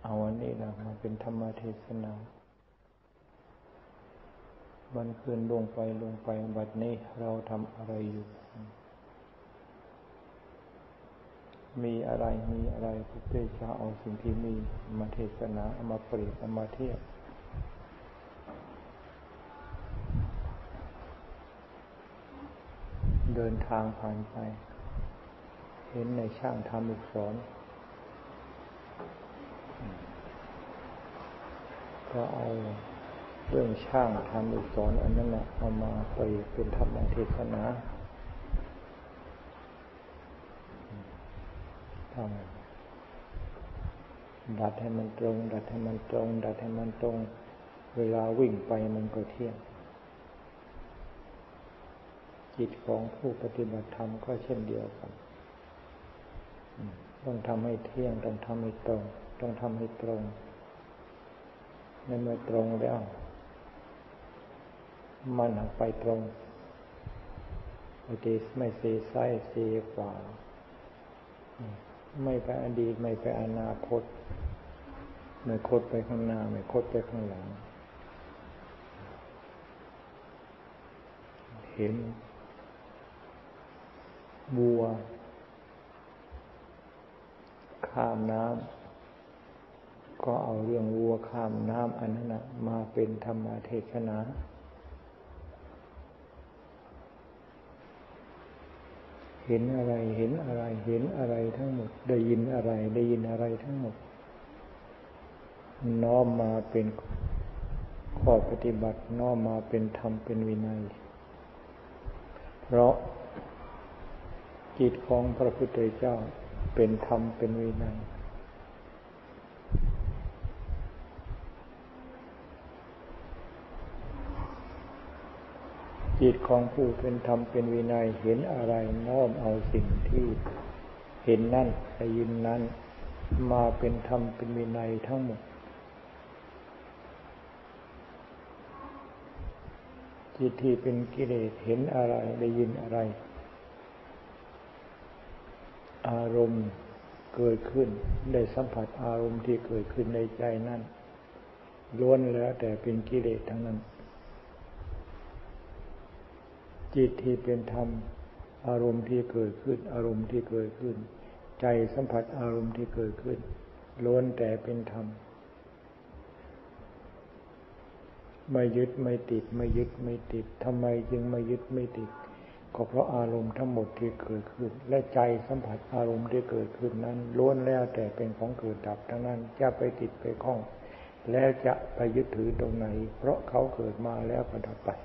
เอาอันนี้นะมาเป็นธรรมเทศนาวันคืนลงไปบัดนี้เราทำอะไรอยู่มีอะไรพระพุทธเจ้าเอาสิ่งที่มีมาเทศนาเอามาเปรียบเอามาเทียบเดินทางผ่านไปเห็นในช่างทำลูกศรก็เอาเรื่องช่างทำลูกศรอันนั้นเอามาเปรียบเป็นธรรมเทศนาดัดให้มันตรงเวลาวิ่งไปมันก็เที่ยงจิตของผู้ปฏิบัติธรรมก็เช่นเดียวกันต้องทำให้เที่ยงต้องทำให้ตรงต้องทำให้ตรงในเมื่อตรงแล้วมันไปตรงไม่เสียซ้ายเสียขวาไม่ไปอดีตไม่ไปอนาคตไม่คดไปข้างหน้าไม่คดไปข้างหลังเห็นบัวข้ามน้ำก็เอาเรื่องวัวข้ามน้ำอันนั้นมาเป็นธรรมเทศนาเห็นอะไรทั้งหมดได้ยินอะไรทั้งหมดน้อมมาเป็นข้อปฏิบัติน้อมมาเป็นธรรมเป็นวินัยเพราะจิตของพระพุทธเจ้าเป็นธรรมเป็นวินัยจิตของผู้เป็นธรรมเป็นวินัยเห็นอะไรน้อมเอาสิ่งที่เห็นนั่นได้ยินนั้นมาเป็นธรรมเป็นวินัยทั้งหมดจิตที่เป็นกิเลสเห็นอะไรได้ยินอะไรอารมณ์เกิดขึ้นได้สัมผัสอารมณ์ที่เกิดขึ้นในใจนั้นล้วนแล้วแต่เป็นกิเลสทั้งนั้นจิตที่เป็นธรรมอารมณ์ที่เกิดขึ้นใจสัมผัสอารมณ์ที่เกิดขึ้นล้วนแต่เป็นธรรมไม่ยึดไม่ติดทำไมจึงไม่ยึดไม่ติดก็เพราะอารมณ์ทั้งหมดที่เกิดขึ้นและใจสัมผัสอารมณ์ที่เกิดขึ้นนั้นล้วนแล้วแต่เป็นของเกิดดับทั้งนั้นจะไปติดไปคล้องแล้วจะไปยึดถือตรงไหนเพราะเขาเกิดมาแล้วก็ดับไป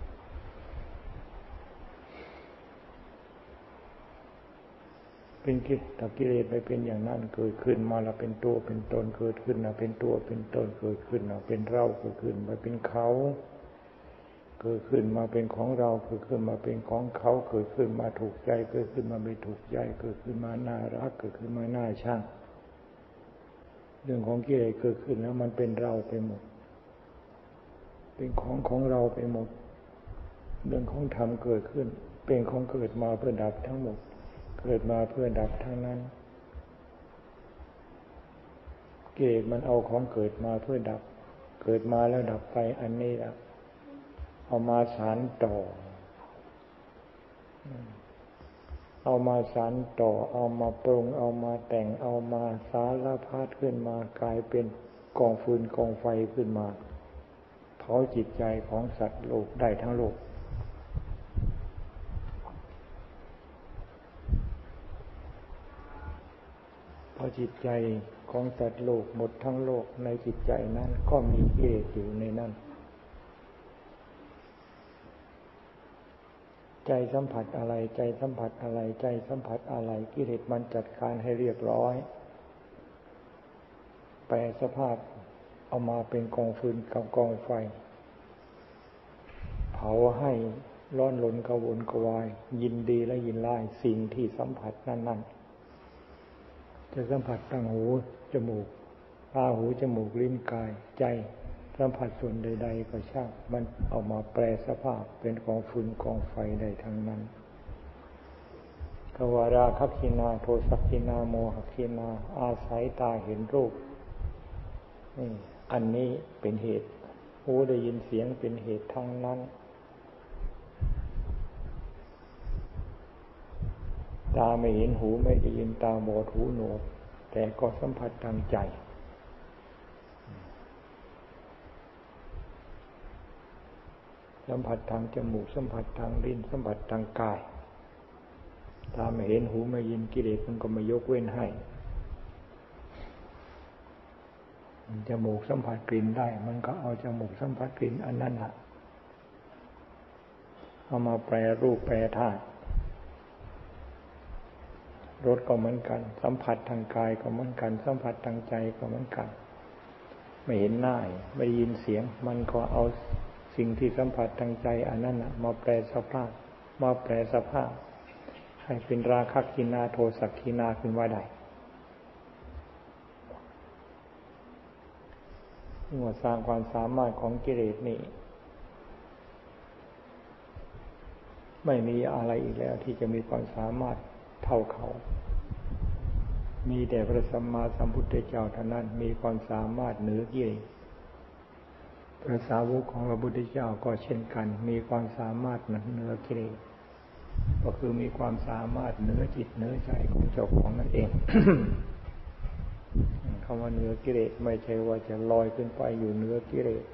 เป็นกิเลสไปเป็นอย่างนั้นเกิดขึ้นมาแล้วเป็นตัวเป็นตนเกิดขึ้นมาเป็นตัวเป็นตนเกิดขึ้นมาเป็นเราเกิดขึ้นมาเป็นเขาเกิดขึ้นมาเป็นของเราเกิดขึ้นมาเป็นของเขาเกิดขึ้นมาถูกใจเกิดขึ้นมาไม่ถูกใจเกิดขึ้นมาน่ารักเกิดขึ้นมาน่าชังเรื่องของกิเลสเกิดขึ้นแล้วมันเป็นเราไปหมดเป็นของเราไปหมดเรื่องของธรรมเกิดขึ้นเป็นของเกิดมาเพื่อดับทั้งหมดเกิดมาเพื่อดับทั้งนั้นกิเลสมันเอาของเกิดมาเพื่อดับเกิดมาแล้วดับไปอันนี้ละเอามาสานต่อเอามาสานต่อเอามาปรุงเอามาแต่งเอามาสารพัดขึ้นมากลายเป็นกองฟืนกองไฟขึ้นมาเผาจิตใจของสัตว์โลกได้ทั้งโลกเพราะจิตใจของสัตว์โลกหมดทั้งโลกในจิตใจนั้นก็มีกิเลสอยู่ในนั้นใจสัมผัสอะไรกิเลสมันจัดการให้เรียบร้อยแปลสภาพเอามาเป็นกองฟืนกับกองไฟเผาให้ร้อนรนกระวนกระวายยินดีและยินร้ายสิ่งที่สัมผัสนั้นจะสัมผัสทางหูจมูกตาหูจมูกลิ้นกายใจสัมผัสส่วนใดๆก็ช่างมันเอามาแปลสภาพเป็นกองฟืนกองไฟได้ทั้งนั้นกวาราคัคคินาโทสัคคินาโมหคินาอาศัยตาเห็นรูปอันนี้เป็นเหตุหูได้ยินเสียงเป็นเหตุทั้งนั้นตาไม่เห็นหูไม่ได้ยินตาบอดหูหนวกแต่ก็สัมผัสทางใจสัมผัสทางจมูกสัมผัสทางลิ้นสัมผัสทางกายตาไม่เห็นหูไม่ยินกิเลสมันก็ไม่ยกเว้นให้จมูกสัมผัสกลิ่นได้มันก็เอาจมูกสัมผัสกลิ่นอันนั้นน่ะเอามาแปรรูปแปรธาตุรสก็เหมือนกันสัมผัสทางกายก็เหมือนกันสัมผัสทางใจก็เหมือนกันไม่เห็นหน้าไม่ยินเสียงมันก็เอาสิ่งที่สัมผัสทางใจอันนั้นน่ะมาแปรสภาพให้เป็นราคะกินาโทสะกินาขึ้นว่าได้เมื่อสร้างความสามารถของกิเลสนี่ไม่มีอะไรอีกแล้วที่จะมีความสามารถเท่าเขามีแต่พระสัมมาสัมพุทธเจ้าเท่านั้นมีความสามารถเหนือกิเลสพระสาวกของพระพุทธเจ้าก็เช่นกันมีความสามารถเหนือกิเลสก็คือมีความสามารถเหนือจิตเหนือใจของเจ้าของนั่นเอง คำว่าเหนือกิเลสไม่ใช่ว่าจะลอยขึ้นไปอยู่เหนือกิเลส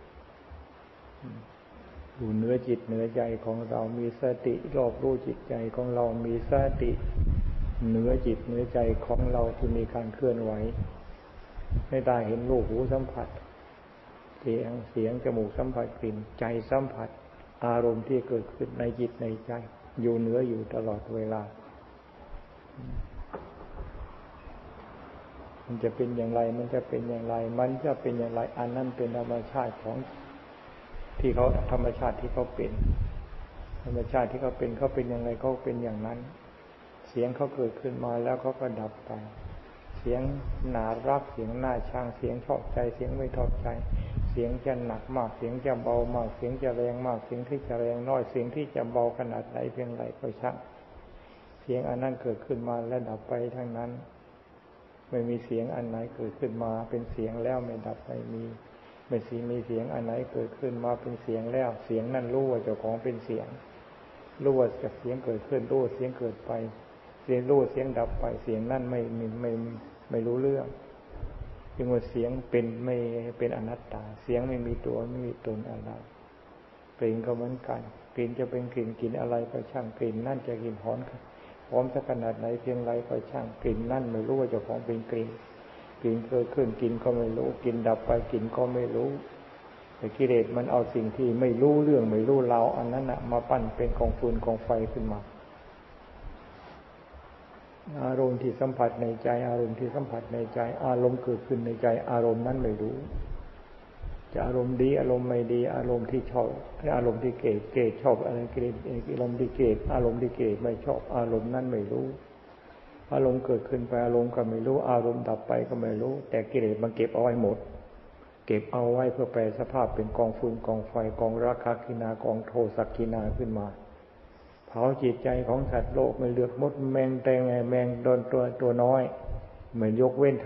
อยู่เหนือจิตเหนือใจของเรามีสติรอบรู้จิตใจของเรามีสติเหนือจิตเหนือใจของเราที่มีการเคลื่อนไหวไม่ได้เห็นรูปหูสัมผัสเสียงจมูกสัมผัสกลิ่นใจสัมผัสอารมณ์ที่เกิดขึ้นในจิตในใจอยู่เหนืออยู่ตลอดเวลามันจะเป็นอย่างไรมันจะเป็นอย่างไรมันจะเป็นอย่างไรอันนั้นเป็นธรรมชาติของที่เขาธรรมชาติที่เขาเป็นธรรมชาติที่เขาเป็นอย่างไรเขาเป็นอย่างนั้นเสียงเขาเกิดขึ้นมาแล้วเขาก็ดับไปเสียงน่ารักเสียงน่าชังเสียงชอบใจเสียงไม่ชอบใจเสียงจะหนักมากเสียงจะเบามากเสียงจะแรงมากเสียงที่จะแรงน้อยเสียงที่จะเบาขนาดไหนเพียงไรก็ช่างเสียงอันนั้นเกิดขึ้นมาแล้วดับไปทั้งนั้นไม่มีเสียงอันไหนเกิดขึ้นมาเป็นเสียงแล้วไม่ดับไม่มีเสียงอันไหนเกิดขึ้นมาเป็นเสียงแล้วเสียงนั่นรู้ว่าเจ้าของเป็นเสียงรู้ว่าจากเสียงเกิดขึ้นรู้เสียงเกิดไปเสียงรู้เสียงดับไปเสียงนั่นไม่รู้เรื่องจึงว่าเสียงเป็นอนัตตาเสียงไม่มีตัวไม่มีตนอะไรกลิ่นก็เหมือนกันกลิ่นจะเป็นกลิ่นอะไรก็ช่างกลิ่นนั่นจะกลิ่นหอมสักขนาดไหนเพียงไรก็ช่างกลิ่นนั่นไม่รู้ว่าเจ้าของเป็นกลิ่นเกิดขึ้นกลิ่นก็ไม่รู้กลิ่นดับไปกลิ่นก็ไม่รู้แต่กิเลสมันเอาสิ่งที่ไม่รู้เรื่องไม่รู้ราวอันนั้นน่ะมาปั้นเป็นกองฟืนกองไฟขึ้นมาอารมณ์ที่สัมผัสในใจอารมณ์ที่สัมผัสในใจอารมณ์เกิดขึ้นในใจอารมณ์นั้นไม่รู้จะอารมณ์ดีอารมณ์ไม่ดีอารมณ์ที่ชอบอารมณ์ที่เกลียดชอบอะไรเกลียดอารมณ์ที่เกลียดอารมณ์ที่เกลียดไม่ชอบอารมณ์นั้นไม่รู้อารมณ์เกิดขึ้นไปอารมณ์ก็ไม่รู้อารมณ์ดับไปก็ไม่รู้แต่กิเลสมันเก็บเอาไว้หมดเก็บเอาไว้เพื่อแปลสภาพเป็นกองฟืนกองไฟกองราคะกินากองโทสะกินาขึ้นมาเผาจิตใจของสัตว์โลกไม่เลือกมดแมงแตงแมงโดนตัวน้อยเหมือนยกเว้น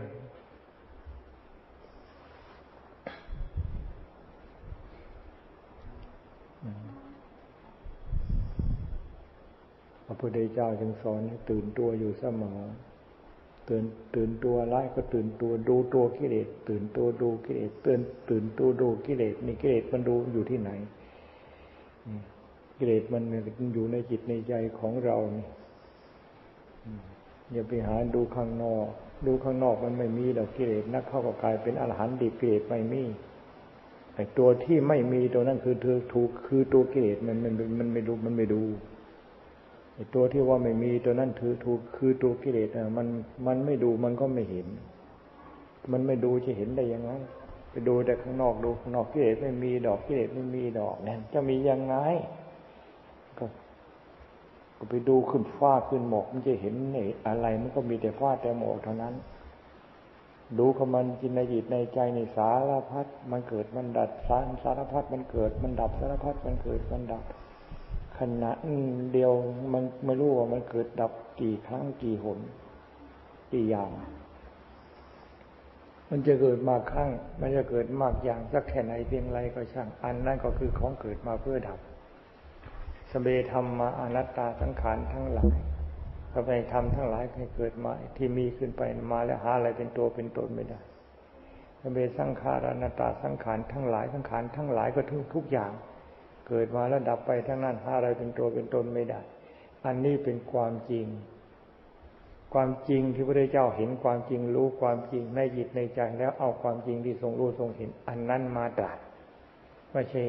พระพุทธเจ้าจึงสอนให้ตื่นตัวอยู่เสมอตื่นตัวร้ายก็ตื่นตัวดูตัวกิเลสตื่นตัวดูกิเลสตื่นตัวดูกิเลสนี่กิเลสมันดูอยู่ที่ไหนกิเลสมันอยู่ในจิตในใจของเรานี่อย่าไปหาดูข้างนอกมันไม่มีดอกกิเลสนักเข้าก็กลายเป็นอรหันต์ดิบกิเลสไม่มีไอ้ตัวที่ไม่มีตัวนั้นคือถูกคือตัวกิเลสมันไม่ดูไอ้ตัวที่ว่าไม่มีตัวนั้นถูกคือตัวกิเลสมันไม่ดูมันก็ไม่เห็นมันไม่ดูจะเห็นได้ยังไงไปดูแต่ข้างนอกดูข้างนอกกิเลสไม่มีดอกกิเลสไม่มีดอกนั่นจะมียังไงก็ไปดูขึ้นฟ้าขึ้นหมอกมันจะเห็นอะไรมันก็มีแต่ฟ้าแต่หมอกเท่านั้นดูของมันจิตในจิตในใจในสารพัดมันเกิดมันดับสารพัดมันเกิดมันดับสารพัดมันเกิดมันดับขณะเดียวมันไม่รู้ว่ามันเกิดดับกี่ครั้งกี่หนกี่อย่างมันจะเกิดมากครั้งมันจะเกิดมากอย่างสักแค่ไหนเพียงไรก็ช่างอันนั้นก็คือของเกิดมาเพื่อดับสเบธรรมมาอนัตตาสังขารทั้งหลายก็ไปทำทั้งหลายให้เกิดมาที่มีขึ้นไปมาแล้วหาอะไรเป็นตัวเป็นตนไม่ได้สเบสังขารอนัตตาสังขารทั้งหลายสังขารทั้งหลายก็ทุกอย่างเกิดมาแล้วดับไปทั้งนั้นหาอะไรเป็นตัวเป็นตนไม่ได้อันนี้เป็นความจริงความจริงที่พระพุทธเจ้าเห็นความจริงรู้ความจริงในจิตในใจแล้วเอาความจริงที่ทรงรู้ทรงเห็นอันนั้นมาตรัสไม่ใช่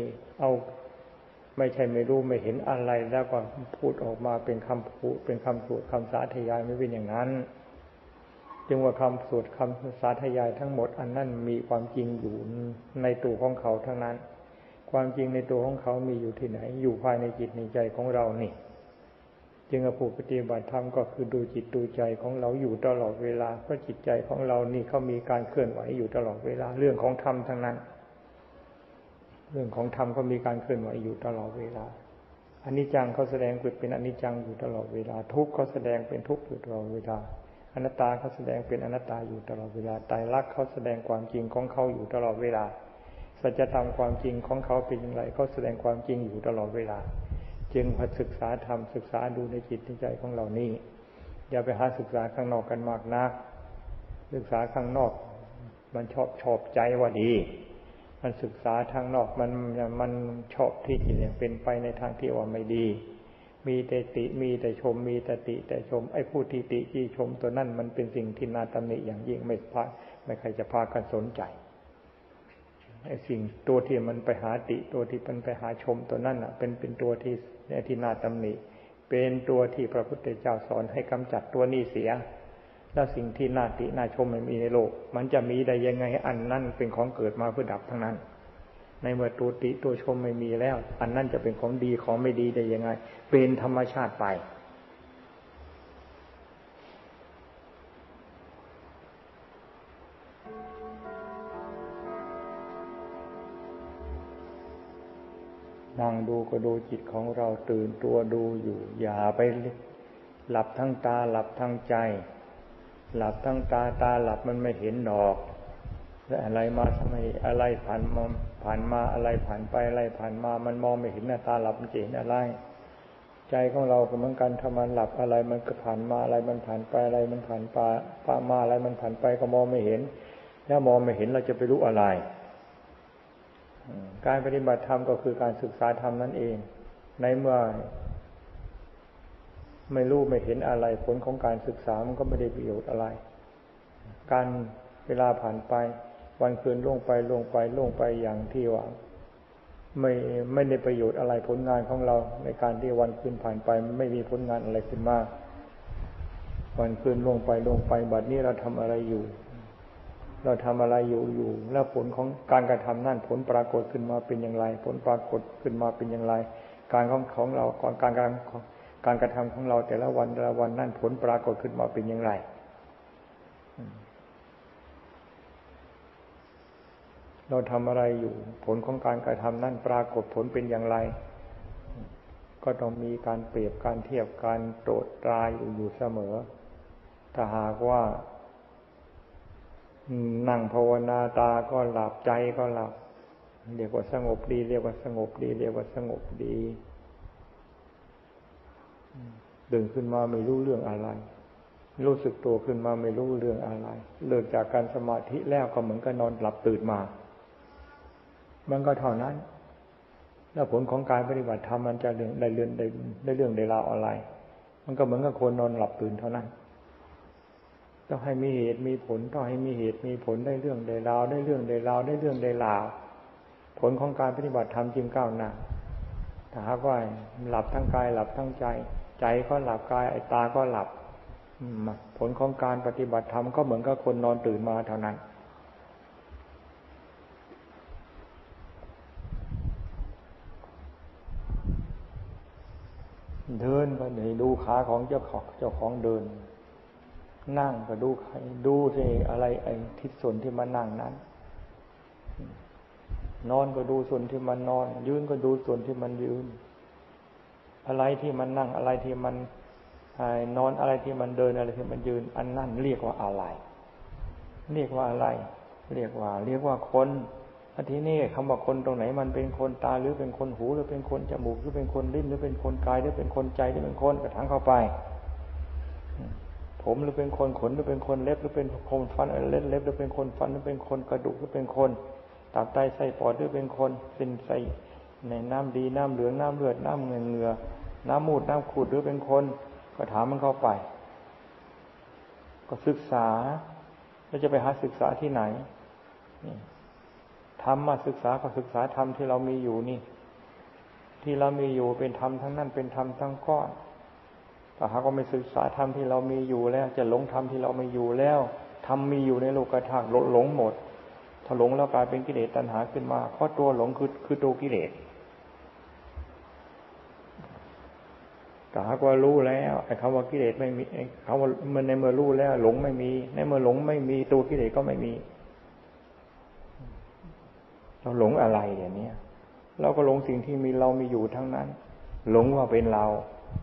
ไม่รู้ไม่เห็นอะไรแล้วก็พูดออกมาเป็นคำพูดเป็นคำสวดคำสาธยายไม่เป็นอย่างนั้นจึงว่าคำสวดคำสาธยายทั้งหมดอันนั้นมีความจริงอยู่ในตัวของเขาทั้งนั้นความจริงในตัวของเขามีอยู่ที่ไหนอยู่ภายในจิตในใจของเรานี่จึงผู้ปฏิบัติธรรมก็คือดูจิตดูใจของเราอยู่ตลอดเวลาเพราะจิตใจของเรานี่เขามีการเคลื่อนไหวอยู่ตลอดเวลาเรื่องของธรรมทั้งนั้นเรื่องของธรรมก็มีการเคลื่อนไหวอยู่ตลอดเวลาอนิจจังเขาแสดงเป็นอนิจจังอยู่ตลอดเวลาทุกข์เขาแสดงเป็นทุกข์อยู่ตลอดเวลาอนัตตาเขาแสดงเป็นอนัตตาอยู่ตลอดเวลาไตรลักษณ์เขาแสดงความจริงของเขาอยู่ตลอดเวลาสัจธรรมความจริงของเขาเป็นอย่างไรเขาแสดงความจริงอยู่ตลอดเวลาจึงมาศึกษาธรรมศึกษาดูในจิตในใจของเรานี่อย่าไปหาศึกษาข้างนอกกันมากนักศึกษาข้างนอกมันชอบใจว่าดีมันศึกษาทางนอกมันชอบที่จะเป็นไปในทางที่ว่าไม่ดีมีแต่ติมีแต่ชมมีแต่ติแต่ชมไอ้ผู้ที่ติที่ชมตัวนั้นมันเป็นสิ่งที่น่าตำหนิอย่างยิ่งไม่ใครจะพากันสนใจไอ้สิ่งตัวที่มันไปหาติตัวที่มันไปหาชมตัวนั้นน่ะเป็นตัวที่น่าตำหนิเป็นตัวที่พระพุทธเจ้าสอนให้กำจัดตัวนี้เสียแล้วสิ่งที่น่าติน่าชมไม่มีในโลกมันจะมีได้ยังไงอันนั้นเป็นของเกิดมาเพื่อดับทั้งนั้นในเมื่อตัวติตัวชมไม่มีแล้วอันนั้นจะเป็นของดีของไม่ดีได้ยังไงเป็นธรรมชาติไปนั่งดูก็ดูจิตของเราตื่นตัวดูอยู่อย่าไปหลับทั้งตาหลับทั้งใจหลับทั้งตาหลับมันไม่เห็นดอกและอะไรมาทำไมอะไรผ่านมาอะไรผ่านไปอะไรผ่านมามันมองไม่เห็นตาหลับมันจะเห็นอะไรใจของเราก็เหมือนกันถ้ามันหลับอะไรมันก็ผ่านมาอะไรมันผ่านไปอะไรมันผ่านมาอะไรมันผ่านไปก็มองไม่เห็นถ้ามองไม่เห็นเราจะไปรู้อะไรการปฏิบัติธรรมก็คือการศึกษาธรรมนั่นเองในเมื่อไม่รู้ไม่เห็นอะไรผลของการศึกษามันก็ไม่ได้ประโยชน์อะไรการเวลาผ่านไปวันคืนล่วงไปอย่างที่ว่าไม่ได้ประโยชน์อะไรผลงานของเราในการที่วันคืนผ่านไปไม่มีผลงานอะไรขึ้นมาวันคืนล่วงไปบัดนี้เราทำอะไรอยู่แล้วผลของการกระทำนั่นผลปรากฏขึ้นมาเป็นอย่างไรผลปรากฏขึ้นมาเป็นอย่างไรการของเราการกระทำของเราแต่ละวันนั่นผลปรากฏขึ้นมาเป็นอย่างไรเราทำอะไรอยู่ผลของการกระทำนั่นปรากฏผลเป็นอย่างไรก็ต้องมีการเปรียบการเทียบการตรวจตราอยู่เสมอถ้าหากว่านั่งภาวนาตาก็หลับใจก็หลับเรียกว่าสงบดีเรียกว่าสงบดีตื่นขึ้นมาไม่รู้เรื่องอะไรรู้สึกตัวขึ้นมาไม่รู้เรื่องอะไรเลิกจากการสมาธิแล้วก็เหมือนกับนอนหลับตื่นมามันก็เท่านั้นแล้วผลของการปฏิบัติธรรมมันจะได้เรื่องได้ราวอะไรมันก็เหมือนกับคนนอนหลับตื่นเท่านั้นต้องให้มีเหตุมีผลต้องให้มีเหตุมีผลได้เรื่องได้ราวผลของการปฏิบัติธรรมจึงก้าวหน้าถ้าหากว่าหลับทั้งกายหลับทั้งใจก็หลับกายไอ้ตาก็หลับผลของการปฏิบัติธรรมก็เหมือนกับคนนอนตื่นมาเท่านั้นเดินก็ดูขาของเจ้าของเดินนั่งก็ดูสิอะไรไอ้ทิศส่วนที่มันนั่งนั้นนอนก็ดูส่วนที่มันนอนยืนก็ดูส่วนที่มันยืนอะไรที่มันนั่งอะไรที่มันนอนอะไรที่มันเดินอะไรที่มันยืนอันนั้นเรียกว่าอะไรเรียกว่าคนทีนี้คำว่าคนตรงไหนมันเป็นคนตาหรือเป็นคนหูหรือเป็นคนจมูกหรือเป็นคนลิ้นหรือเป็นคนกายหรือเป็นคนใจหรือเป็นคนกระทั่งเข้าไปผมหรือเป็นคนขนหรือเป็นคนเล็บหรือเป็นคนฟันเล็บหรือเป็นคนฟันหรือเป็นคนกระดูกหรือเป็นคนตับไตไส้ปอดหรือเป็นคนเป็นไส้ในน้ำดีน้ำเหลืองน้ำเลือดน้ำเหงื่อน้ำมูดน้ำขูดหรือเป็นคนก็ถามมันเข้าไปก็ศึกษาแล้วจะไปหาศึกษาที่ไหนธรรมมาศึกษาก็ศึกษาธรรมที่เรามีอยู่นี่ที่เรามีอยู่เป็นธรรมทั้งนั้นเป็นธรรมทั้งก้อนถ้าหากว่าไม่ศึกษาธรรมที่เรามีอยู่แล้วจะหลงธรรมที่เราไม่อยู่แล้วธรรมมีอยู่ในโลกธาตุหลงหมดถ้าหลงแล้วกลายเป็นกิเลสตัณหาขึ้นมาเพราะตัวหลงคือตัวกิเลสแต่หากว่ารู้แล้วไอ้คำว่ากิเลสไม่มีคำว่ามันในเมื่อรู้แล้วหลงไม่มีในเมื่อหลงไม่มีตัวกิเลสก็ไม่มีเราหลงอะไรอย่างนี้เราก็หลงสิ่งที่เรามีอยู่ทั้งนั้นหลงว่าเป็นเรา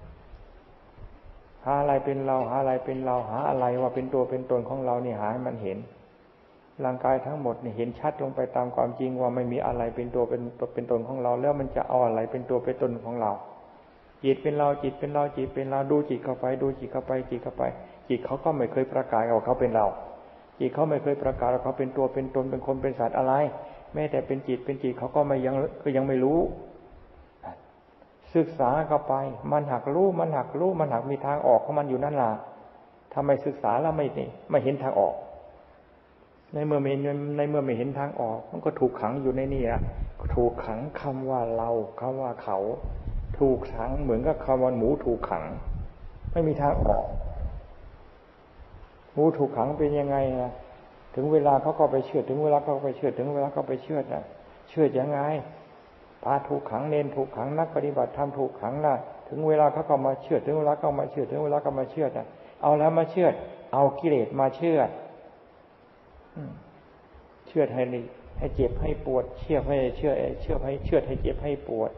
หาอะไรเป็นเราหาอะไรเป็นเราหาอะไรว่าเป็นตัวเป็นตนของเรานี่หาให้มันเห็นร่างกายทั้งหมดนี่เห็นชัดลงไปตามความจริงว่าไม่มีอะไรเป็นตัวเป็นตนของเราแล้วมันจะเอาอะไรเป็นตัวเป็นตนของเราจิตเป็นเราจิตเป็นเราจิตเป็นเราดูจิตเข้าไปดูจิตเข้าไปจิตเข้าไปจิตเขาก็ไม่เคยประกาศว่าเขาเป็นเราจิตเขาไม่เคยประกาศว่าเขาเป็นตัวเป็นตนเป็นคนเป็นสัตว์อะไรแม้แต่เป็นจิตเขาก็ยังไม่รู้ศึกษาเข้าไปมันหักรู้มันหักมีทางออกของมันอยู่นั่นล่ะทำไมศึกษาแล้วไม่เห็นทางออกในเมื่อไม่เห็นทางออกมันก็ถูกขังอยู่ในนี่อ่ะถูกขังคำว่าเราคำว่าเขาถูกขังเหมือนกับคำว่าหมูถูกขังไม่มีทางออกหมูถูกขังเป็นยังไงล่ะถึงเวลาเขาก็ไปเชือดถึงเวลาเขาไปเชือดถึงเวลาเขาไปเชือดน่ะเชือดยังไงพาถูกขังเนรถูกขังนักปฏิบัติธรรมถูกขังน่ะถึงเวลาเขาก็มาเชือดถึงเวลาเขามาเชือดถึงเวลาเขามาเชือดน่ะเอาแล้วมาเชือดเอากิเลสมาเชือดเชือดให้เจ็บให้ปวดเชือดให้เจ็บให้ปวด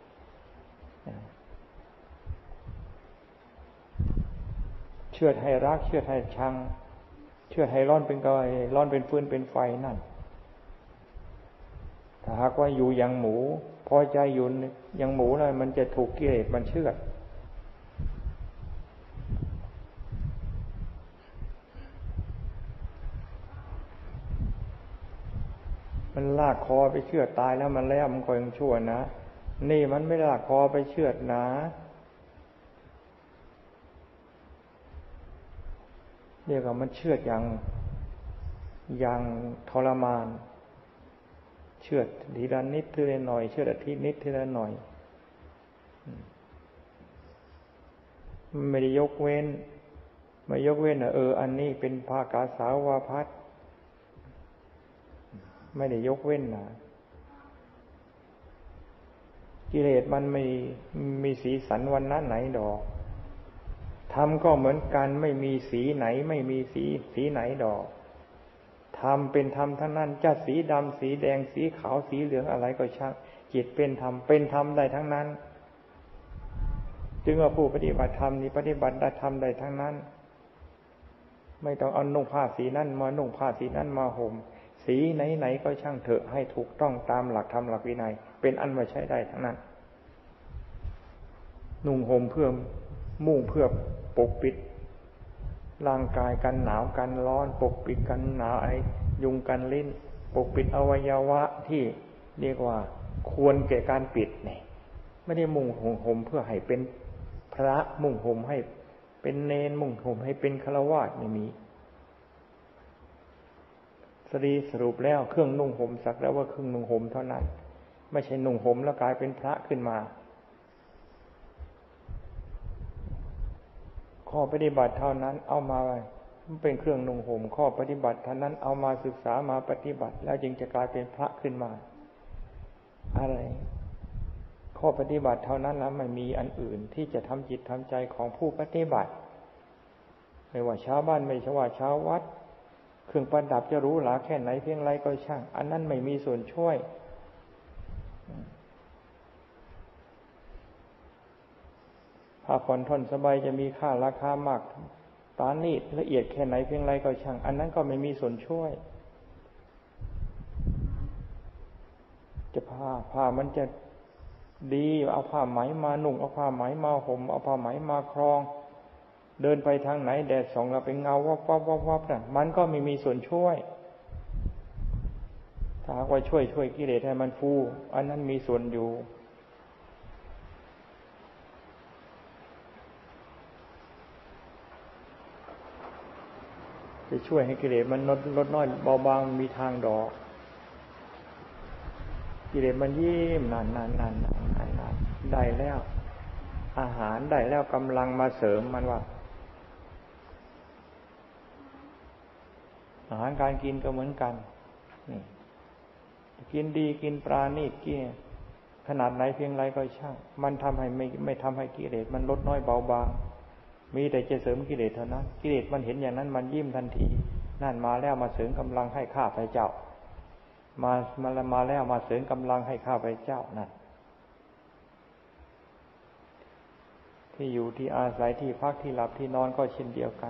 เชือดให้รักเชือดให้ชังเชือดให้ร้อนเป็นไฟร้อนเป็นฟืนเป็นไฟนั่นถ้าหากว่าอยู่อย่างหมูพอใจอยู่อย่างหมูแล้วมันจะถูกกิเลสมันเชือดมันลากคอไปเชือดตายแล้วมันก็ยังชั่วนะนี่มันไม่ลากคอไปเชือดนะเรียกว่ามันเชือดอย่างทรมานเชือดทีละนิดทีละหน่อยเชือดทีนิดทีละหน่อยไม่ได้ยกเว้นอันนี้เป็นภาคาสาวาพัสไม่ได้ยกเว้นนะกิเลสมันไม่มีสีสันวันนั้นไหนดอกธรรมก็เหมือนกันไม่มีสีไหนไม่มีสีไหนดอกธรรมเป็นธรรมทั้งนั้นจะสีดำสีแดงสีขาวสีเหลืองอะไรก็ช่างจิตเป็นธรรมได้ทั้งนั้นจึงว่าผู้ปฏิบัติธรรมนี่ปฏิบัติธรรมได้ทั้งนั้นไม่ต้องเอานุ่งผ้าสีนั้นมานุ่งผ้าสีนั้นมาห่มสีไหนๆก็ช่างเถอะให้ถูกต้องตามหลักธรรมหลักวินัยเป็นอันว่าใช้ได้ทั้งนั้นนุ่งห่มเพื่อมุ่งเพื่อปกปิดร่างกายกันหนาวกันร้อนปกปิดกันหนาวไอยุงกันลิ้นปกปิดอวัยวะที่เรียกว่าควรแก่การปิดนี่ไม่ได้มุ่งห่มเพื่อให้เป็นพระมุ่งห่มให้เป็นเณรมุ่งห่มให้เป็นฆราวาสไม่มีสรุปแล้วเครื่องนุ่งห่มสักแล้วว่าเครื่องนุ่งห่มเท่านั้นไม่ใช่นุ่งห่มแล้วกลายเป็นพระขึ้นมาข้อปฏิบัติเท่านั้นเอามาเป็นเครื่องนุ่งห่มข้อปฏิบัติเท่านั้นเอามาศึกษามาปฏิบัติแล้วจึงจะกลายเป็นพระขึ้นมาอะไรข้อปฏิบัติเท่านั้นแล้วไม่มีอันอื่นที่จะทำจิตทำใจของผู้ปฏิบัติไม่ว่าชาวบ้านไม่ใช่ว่าชาววัดเครื่องประดับจะรู้หลาแค่ไหนเพียงไรก็ช่างอันนั้นไม่มีส่วนช่วยผ้าผ่อนท่อนสบายจะมีค่าราคามากปราณีตละเอียดแค่ไหนเพียงไรก็ช่างอันนั้นก็ไม่มีส่วนช่วยจะผ้ามันจะดีเอาผ้าไหมมานุ่งเอาผ้าไหมมาห่มเอาผ้าไหมมาครองเดินไปทางไหนแดดส่องเราเป็นเงาวับวับวับวับน่ะมันก็ไม่มีส่วนช่วยถ้าหากว่าช่วยกิเลสให้มันฟูอันนั้นมีส่วนอยู่จะช่วยให้กิเลสมันลดน้อยเบาบางมีทางดอกกิเลสมันยิ้มนานได้แล้วอาหารได้แล้วกำลังมาเสริมมันว่าอาหารการกินก็เหมือนกันนี่กินดีกินปราณีตกินขนาดไหนเพียงไรก็ช่างมันทำให้ไม่ทำให้กิเลสมันลดน้อยเบาบางมีแต่จะเสริมกิเลสเท่านั้นกิเลสมันเห็นอย่างนั้นมันยิ้มทันทีนั่นมาแล้วมาเสริมกำลังให้ข้าพเจ้ามาแล้วมาเสริมกำลังให้ข้าพเจ้านั่นที่อยู่ที่อาศัยที่พักที่หลับที่นอนก็เช่นเดียวกัน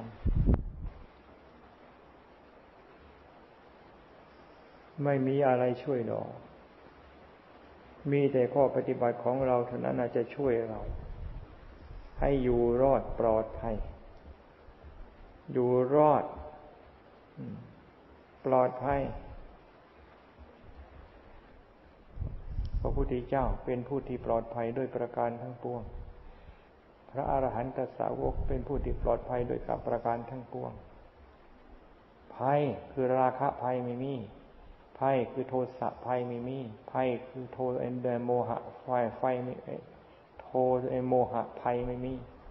ไม่มีอะไรช่วยหรอกมีแต่ข้อปฏิบัติของเราเท่านั้นจะช่วยเราให้อยู่รอดปลอดภัยอยู่รอดปลอดภัยพระพุทธเจ้าเป็นผู้ที่ปลอดภัยด้วยประการทั้งปวงพระอรหันตสาวกเป็นผู้ที่ปลอดภัยด้วยประการทั้งปวงภัยคือราคะภัยไม่มีภัยคือโทสะภัยไม่มีภัยคือโทโมหะไฟไม่โทโมหะภัยไม่มี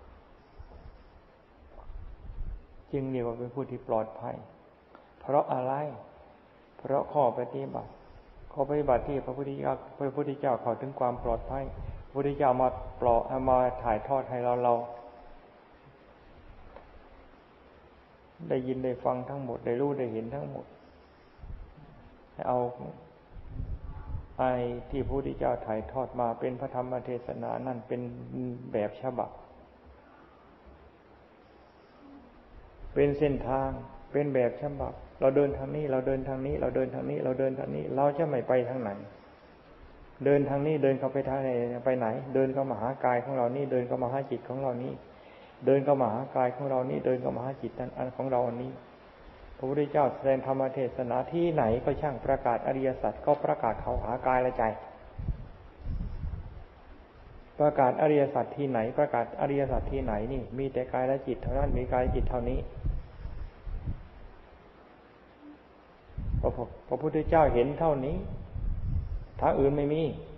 จึงเรียกว่าเป็นผู้ที่ปลอดภัยเพราะอะไรเพราะข้อปฏิบัติที่พระพุทธเจ้าเข้าถึงความปลอดภัยพระพุทธเจ้ามาถ่ายทอดให้เราได้ยินได้ฟังทั้งหมดได้รู้ได้เห็นทั้งหมดเอาที่พระพุทธเจ้าถ่ายทอดมาเป็นพระธรรมเทศนานั่นเป็นแบบฉบับเป็นเส้นทางเป็นแบบฉบับเราเดินทางนี้เราเดินทางนี้เราเดินทางนี้เราเดินทางนี้เราจะไม่ไปทางไหนเดินทางนี้เดินเข้าไปทางไหนไปไหนเดินเข้ามาหากายของเรานี่เดินเข้ามาหาจิตของเรานี่เดินเข้ามาหากายของเรานี่เดินเข้ามาหาจิตอันของเราอันนี้พระพุทธเจ้าแสดงธรรมเทศนาที่ไหนก็ช่างประกาศอริยสัจก็ประกาศเข้าหากายและใจประกาศอริยสัจที่ไหนประกาศอริยสัจที่ไหนนี่มีแต่กายและจิตเท่านั้นมีกายจิตเท่านี้พระพุทธเจ้าเห็นเท่านี้ทางอื่นไม่มี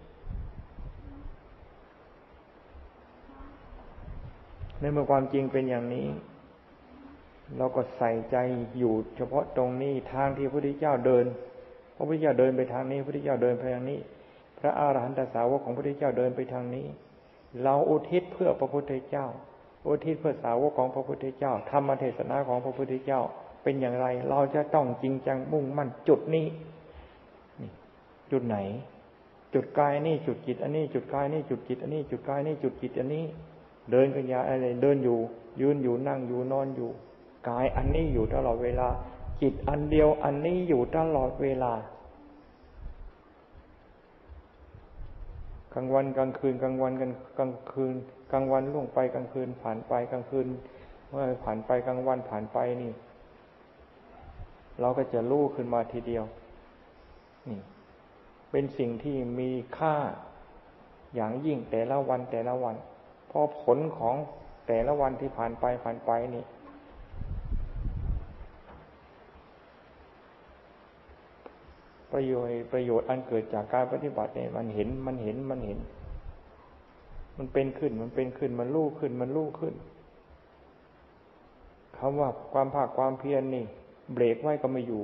ในเมื่อความจริงเป็นอย่างนี้เราก็ใส่ใจอยู่เฉพาะตรงนี้ทางที่พระพุทธเจ้าเดินพระพุทธเจ้าเดินไปทางนี้พระพุทธเจ้าเดินไปทางนี้พระอรหันตสาวกของพระพุทธเจ้าเดินไปทางนี้เราอุทิศเพื่อพระพุทธเจ้าอุทิศเพื่อสาวกของพระพุทธเจ้าธรรมเทศนาของพระพุทธเจ้าเป็นอย่างไรเราจะต้องจริงจังมุ่งมั่นจุดนี้จุดไหนจุดกายนี่จุดจิตอันนี้จุดกายนี่จุดจิตอันนี้จุดกายนี่จุดจิตอันนี้เดินกันยาอะไรเดินอยู่ยืนอยู่นั่งอยู่นอนอยู่กายอันนี้อยู่ตลอดเวลาจิตอันเดียวอันนี้อยู่ตลอดเวลากลางวันกลางคืนกลางวันกลางคืนกลางวันล่วงไปกลางคืนผ่านไปกลางคืนเมื่อผ่านไปกลางวันผ่านไปนี่เราก็จะรู้ขึ้นมาทีเดียวนี่เป็นสิ่งที่มีค่าอย่างยิ่งแต่ละวันเพราะผลของแต่ละวันที่ผ่านไปนี่ประโยชน์อันเกิดจากการปฏิบัติเนี่ยมันเห็นมันเป็นขึ้นมันรู้ขึ้นคำว่าความภาคความเพียรนี่เบรกไว้ก็ไม่อยู่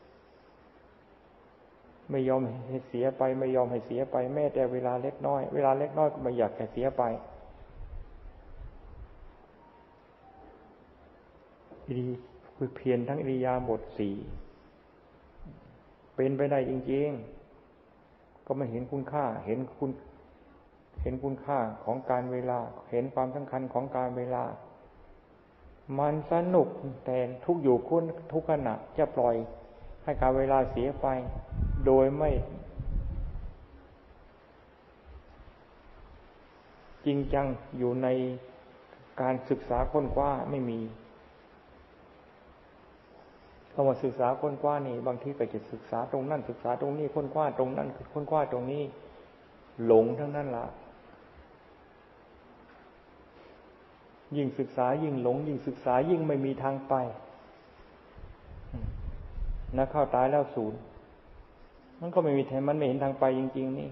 ไม่ยอมให้เสียไปไม่ยอมให้เสียไปแม้แต่เวลาเล็กน้อยก็ไม่อยากให้เสียไปคือเพียรทั้งอิริยาบถสี่เป็นไปได้จริงๆก็ไม่เห็นคุณค่าเห็นคุณค่าของการเวลาเห็นความสำคัญของการเวลามันสนุกแต่ทุกขณะจะปล่อยให้การเวลาเสียไปโดยไม่จริงจังอยู่ในการศึกษาค้นคว้าไม่มีคำว่าศึกษาค้นคว้านี่บางทีก็จะศึกษาตรงนั้นศึกษาตรงนี้ค้นคว้าตรงนั้นค้นคว้าตรงนี้หลงทั้งนั้นล่ะยิ่งศึกษายิ่งหลงยิ่งศึกษายิ่งไม่มีทางไปนักเข้าตายแล้วศูนย์มันก็ไม่มีทางมันไม่เห็นทางไปจริงๆนี่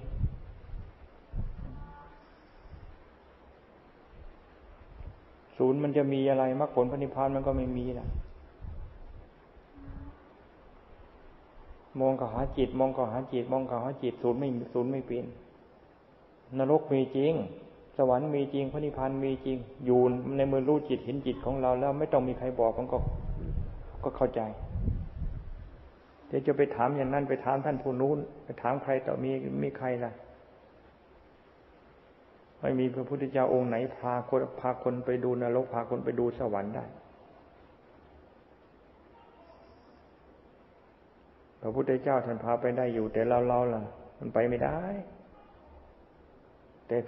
ศูนย์มันจะมีอะไรมรรคผลพระนิพพานมันก็ไม่มีนะมองก็หาจิตมองก็หาจิตมองก็หาจิตศูนย์ไม่เป็นนรกมีจริงสวรรค์มีจริงพระนิพพานมีจริงอยู่ในมือรู้จิตเห็นจิตของเราแล้วไม่ต้องมีใครบอกมันก็เข้าใจเดี๋ยวจะไปถามอย่างนั้นไปถามท่านผู้นู้นไปถามใครต่อมีใครล่ะไม่มีพระพุทธเจ้าองค์ไหนพาคนไปดูนรกพาคนไปดูสวรรค์ได้พระพุทธเจ้าท่านพาไปได้อยู่แต่เราล่ะมันไปไม่ได้แต่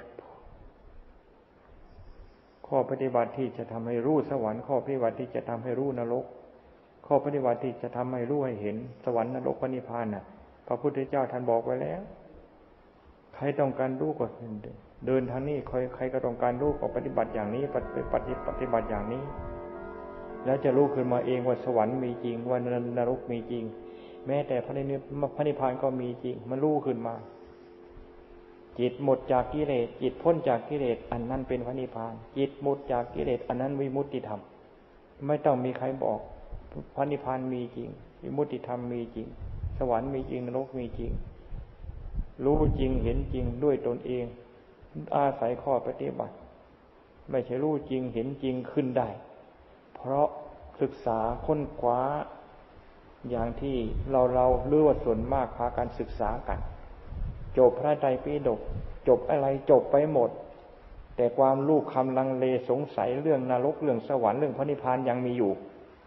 ข้อปฏิบัติที่จะทำให้รู้สวรรค์ข้อปฏิบัติที่จะทำให้รู้นรกข้อปฏิบัติที่จะทำให้รู้ให้เห็นสวรรค์นรกพระนิพพานน่ะพระพุทธเจ้าท่านบอกไว้แล้วใครต้องการรู้ก็เดินทางนี้ใครก็ต้องการรู้ก็ปฏิบัติอย่างนี้ปฏิบัติอย่างนี้แล้วจะรู้ขึ้นมาเองว่าสวรรค์มีจริงว่านรกมีจริงแม้แต่พระนิพพานก็มีจริงมันรู้ขึ้นมาจิตหมดจากกิเลสจิตพ้นจากกิเลสอันนั้นเป็นพระนิพพานจิตหมดจากกิเลสอันนั้นวิมุตติธรรมไม่ต้องมีใครบอกพระนิพพานมีจริงวิมุตติธรรมมีจริงสวรรค์มีจริงนรกมีจริงรู้จริงเห็นจริงด้วยตนเองอาศัยข้อปฏิบัติไม่ใช่รู้จริงเห็นจริงขึ้นได้เพราะศึกษาค้นคว้าอย่างที่เราหรือว่าส่วนมากพากันศึกษากันจบพระไตรปิฎกจบอะไรจบไปหมดแต่ความรู้คำลังเลสงสัยเรื่องนรกเรื่องสวรรค์เรื่องพระนิพพานยังมีอยู่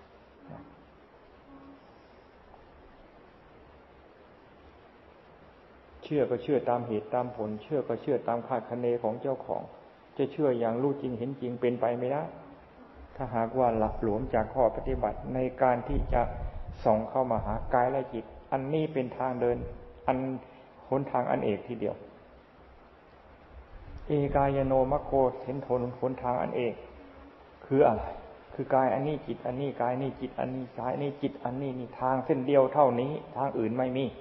เชื่อก็เชื่อตามเหตุตามผลเชื่อก็เชื่อตามคาดคะเนของเจ้าของจะเชื่ออย่างรู้จริงเห็นจริงเป็นไปไม่ได้ถ้าหากว่าหลับหลวมจากข้อปฏิบัติในการที่จะส่องเข้ามาหากายและจิตอันนี้เป็นทางเดินอันหนทางอันเอกทีเดียวเอกายโนมัคโคเห็นหนทางอันเอกคืออะไรคือกายอันนี้จิตอันนี้กายนี้จิตอันนี้กายนี้จิตอันนี้นี่ทางเส้นเดียวเท่านี้ทางอื่นไม่มี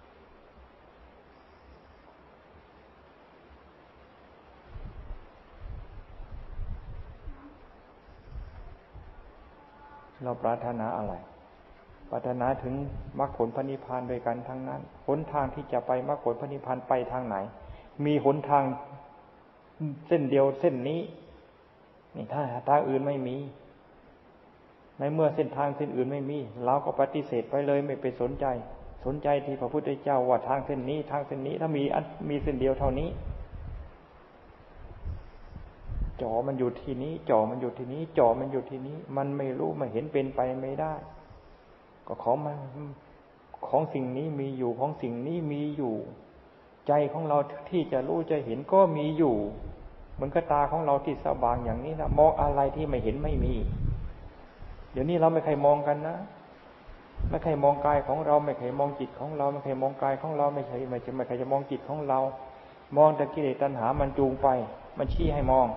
เราปรารถนาอะไรปรารถนาถึงมรรคผลพระนิพพานด้วยกันทั้งนั้นหนทางที่จะไปมรรคผลพระนิพพานไปทางไหนมีหนทางเส้นเดียวเส้นนี้นี่ถ้าทางอื่นไม่มีในเมื่อเส้นทางเส้นอื่นไม่มีเราก็ปฏิเสธไปเลยไม่ไปสนใจที่พระพุทธเจ้าว่าทางเส้นนี้ทางเส้นนี้ถ้ามีเส้นเดียวเท่านี้จอมันอยู่ที่นี้จอมันอยู่ที่นี้จอมันอยู่ที่นี้มันไม่รู้ไม่เห็นเป็นไปไม่ได้ก็ของสิ่งนี้มีอยู่ของสิ่งนี้มีอยู่ใจของเราที่จะรู้จะเห็นก็มีอยู่เหมือนกับตาของเราที่สว่างอย่างนี้นะมองอะไรที่ไม่เห็นไม่มีเดี๋ยวนี้เราไม่เคยมองกันนะไม่เคยมองกายของเราไม่เคยมองจิตของเราไม่เคยมองกายของเราไม่เคยจะมองจิตของเรามองแต่กิเลสตัณหามันจูงไปมันชี้ให้มอง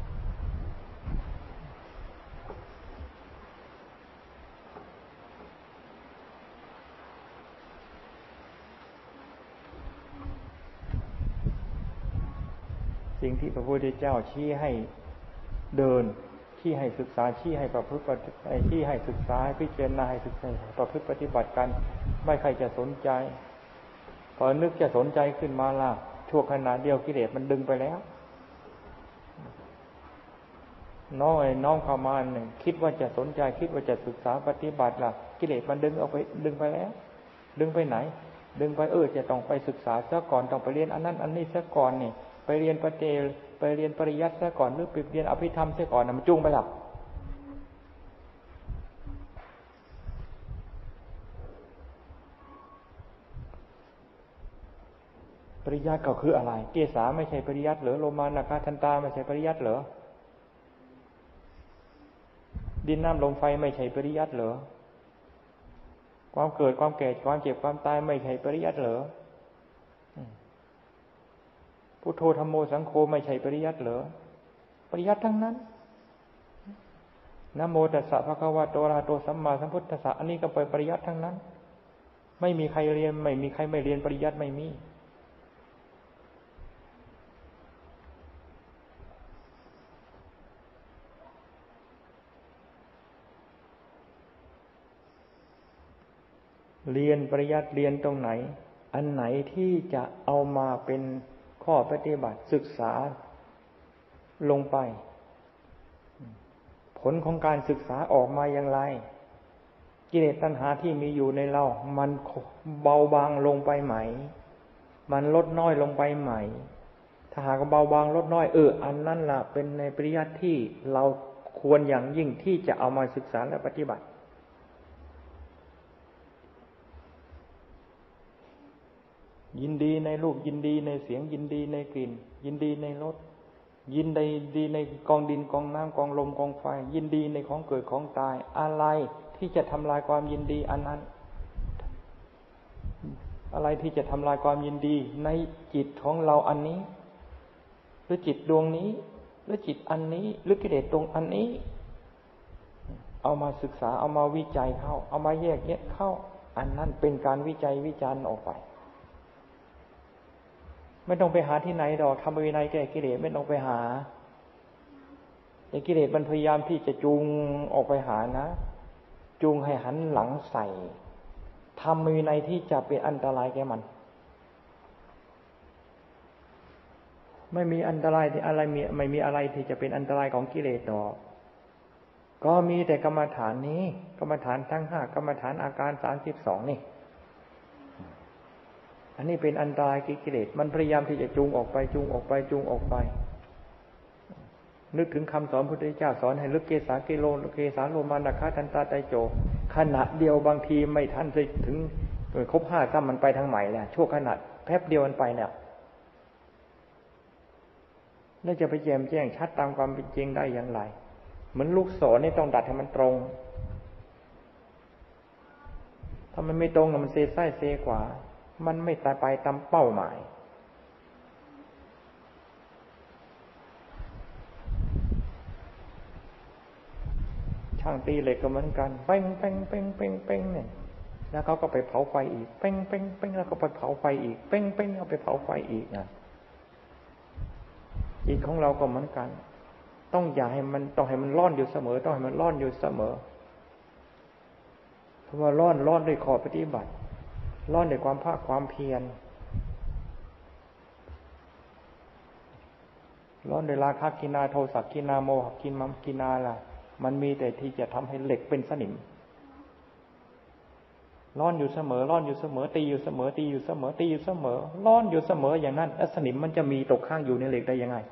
สิ่งที่พระพุทธเจ้าชี้ให้เดินชี้ให้ศึกษาชี้ให้ประพฤติชี้ให้ศึกษาพิจารณาให้ศึกษาประพฤติปฏิบัติกันไม่ใครจะสนใจพอนึกจะสนใจขึ้นมาล่ะชั่วขณะเดียวกิเลสมันดึงไปแล้วน้องเข้ามาเนี่ยคิดว่าจะสนใจคิดว่าจะศึกษาปฏิบัติล่ะกิเลสมันดึงไปแล้วดึงไปไหนดึงไปจะต้องไปศึกษาซะก่อนต้องไปเรียนอันนั้นอันนี้ซะก่อนนี่ไปเรียนไปเรียนปริยัติซะก่อนหรือไปเรียนอภิธรรมซะก่อนมันจูงไปหลับไปริยัติก็คืออะไรเกสาไม่ใช่ปริยัติเหรอโลมานาคาทันตาไม่ใช่ปริยัติเหรอดินน้ำลมไฟไม่ใช่ปริยัติเหรอความเกิดความแก่ความเจ็บความตายไม่ใช่ปริยัติเหรอพุทโธธัมโมสังโฆไม่ใช่ปริยัติเหรอปริยัติทั้งนั้นนะโมตัสสะภะคะวะโตอะระหะโตสัมมาสัมพุทธัสสะอันนี้ก็เป็นปริยัติทั้งนั้นไม่มีใครเรียนไม่มีใครไม่เรียนปริยัติไม่มีเรียนปริยัติเรียนตรงไหนอันไหนที่จะเอามาเป็นข้อปฏิบัติศึกษาลงไปผลของการศึกษาออกมาอย่างไรกิเลสตัณหาที่มีอยู่ในเรามันเบาบางลงไปไหมมันลดน้อยลงไปไหมถ้าหากเบาบางลดน้อยอันนั้นล่ะเป็นในปริยัติที่เราควรอย่างยิ่งที่จะเอามาศึกษาและปฏิบัติยินดีในรูปยินดีในเสียงยินดีในกลิ่นยินดีในรสยินดีในกองดินกองน้ำกองลมกองไฟยินดีในของเกิดของตายอะไรที่จะทำลายความยินดีอันนั้นอะไรที่จะทำลายความยินดีในจิตของเราอันนี้หรือจิตดวงนี้หรือจิตอันนี้หรือกิเลสตรงอันนี้เอามาศึกษาเอามาวิจัยเข้าเอามาแยกแยะเข้าอันนั้นเป็นการวิจัยวิจารณ์ออกไปไม่ต้องไปหาที่ไหนดอกธรรมวินัยแก้กิเลสไม่ต้องไปหาแต่กิเลสมันพยายามที่จะจูงออกไปหานะจูงให้หันหลังใส่ธรรมวินัยที่จะเป็นอันตรายแก่มันไม่มีอันตรายที่อะไรไม่มีอะไรที่จะเป็นอันตรายของกิเลสดอกก็มีแต่กรรมฐานนี้กรรมฐานทั้ง5กรรมฐานอาการ32นี่อันนี้เป็นอันตรายกิเลสมันพยายามที่จะจูงออกไปจูงออกไปจูงออกไปนึกถึงคำสอนพระพุทธเจ้าสอนให้ลึกเกสาเกโลเกสาโลมานาคาทันตาไตโจขณะเดียวบางทีไม่ทันจะถึงครบ5ซ้ำมันไปทางใหม่แล้วชั่วขณะแป๊บเดียวมันไปแล้วแล้วจะไปแจ่มแจ้งชัดตามความเป็นจริงได้อย่างไรเหมือนลูกศรนี่ต้องดัดให้มันตรงถ้ามันไม่ตรงมันเซซ้ายเซขวามันไม่ตายไปตามเป้าหมายช่างตีเหล็กก็เหมือนกันเป้งเป้งเป้งเป้งเป้งเนี่ยแล้วเขาก็ไปเผาไฟอีกเป้งเป้งเป้งแล้วก็ไปเผาไฟอีกเป้งเป้งเอาไปเผาไฟอีกนะจิตของเราก็เหมือนกันต้องอย่าให้มันต้องให้มันร้อนอยู่เสมอต้องให้มันร้อนอยู่เสมอเพราะว่าร้อนด้วยข้อปฏิบัติร้อนด้วยความภาคความเพียรร้อนด้วยราคะกินาโทสะกินาโมหกินาล่ะมันมีแต่ที่จะทำให้เหล็กเป็นสนิมร้อนอยู่เสมอร้อนอยู่เสมอตีอยู่เสมอตีอยู่เสมอตีอยู่เสมอร้อนอยู่เสมออย่างนั้นสนิมมันจะมีตกค้างอยู่ในเหล็กได้ยังไง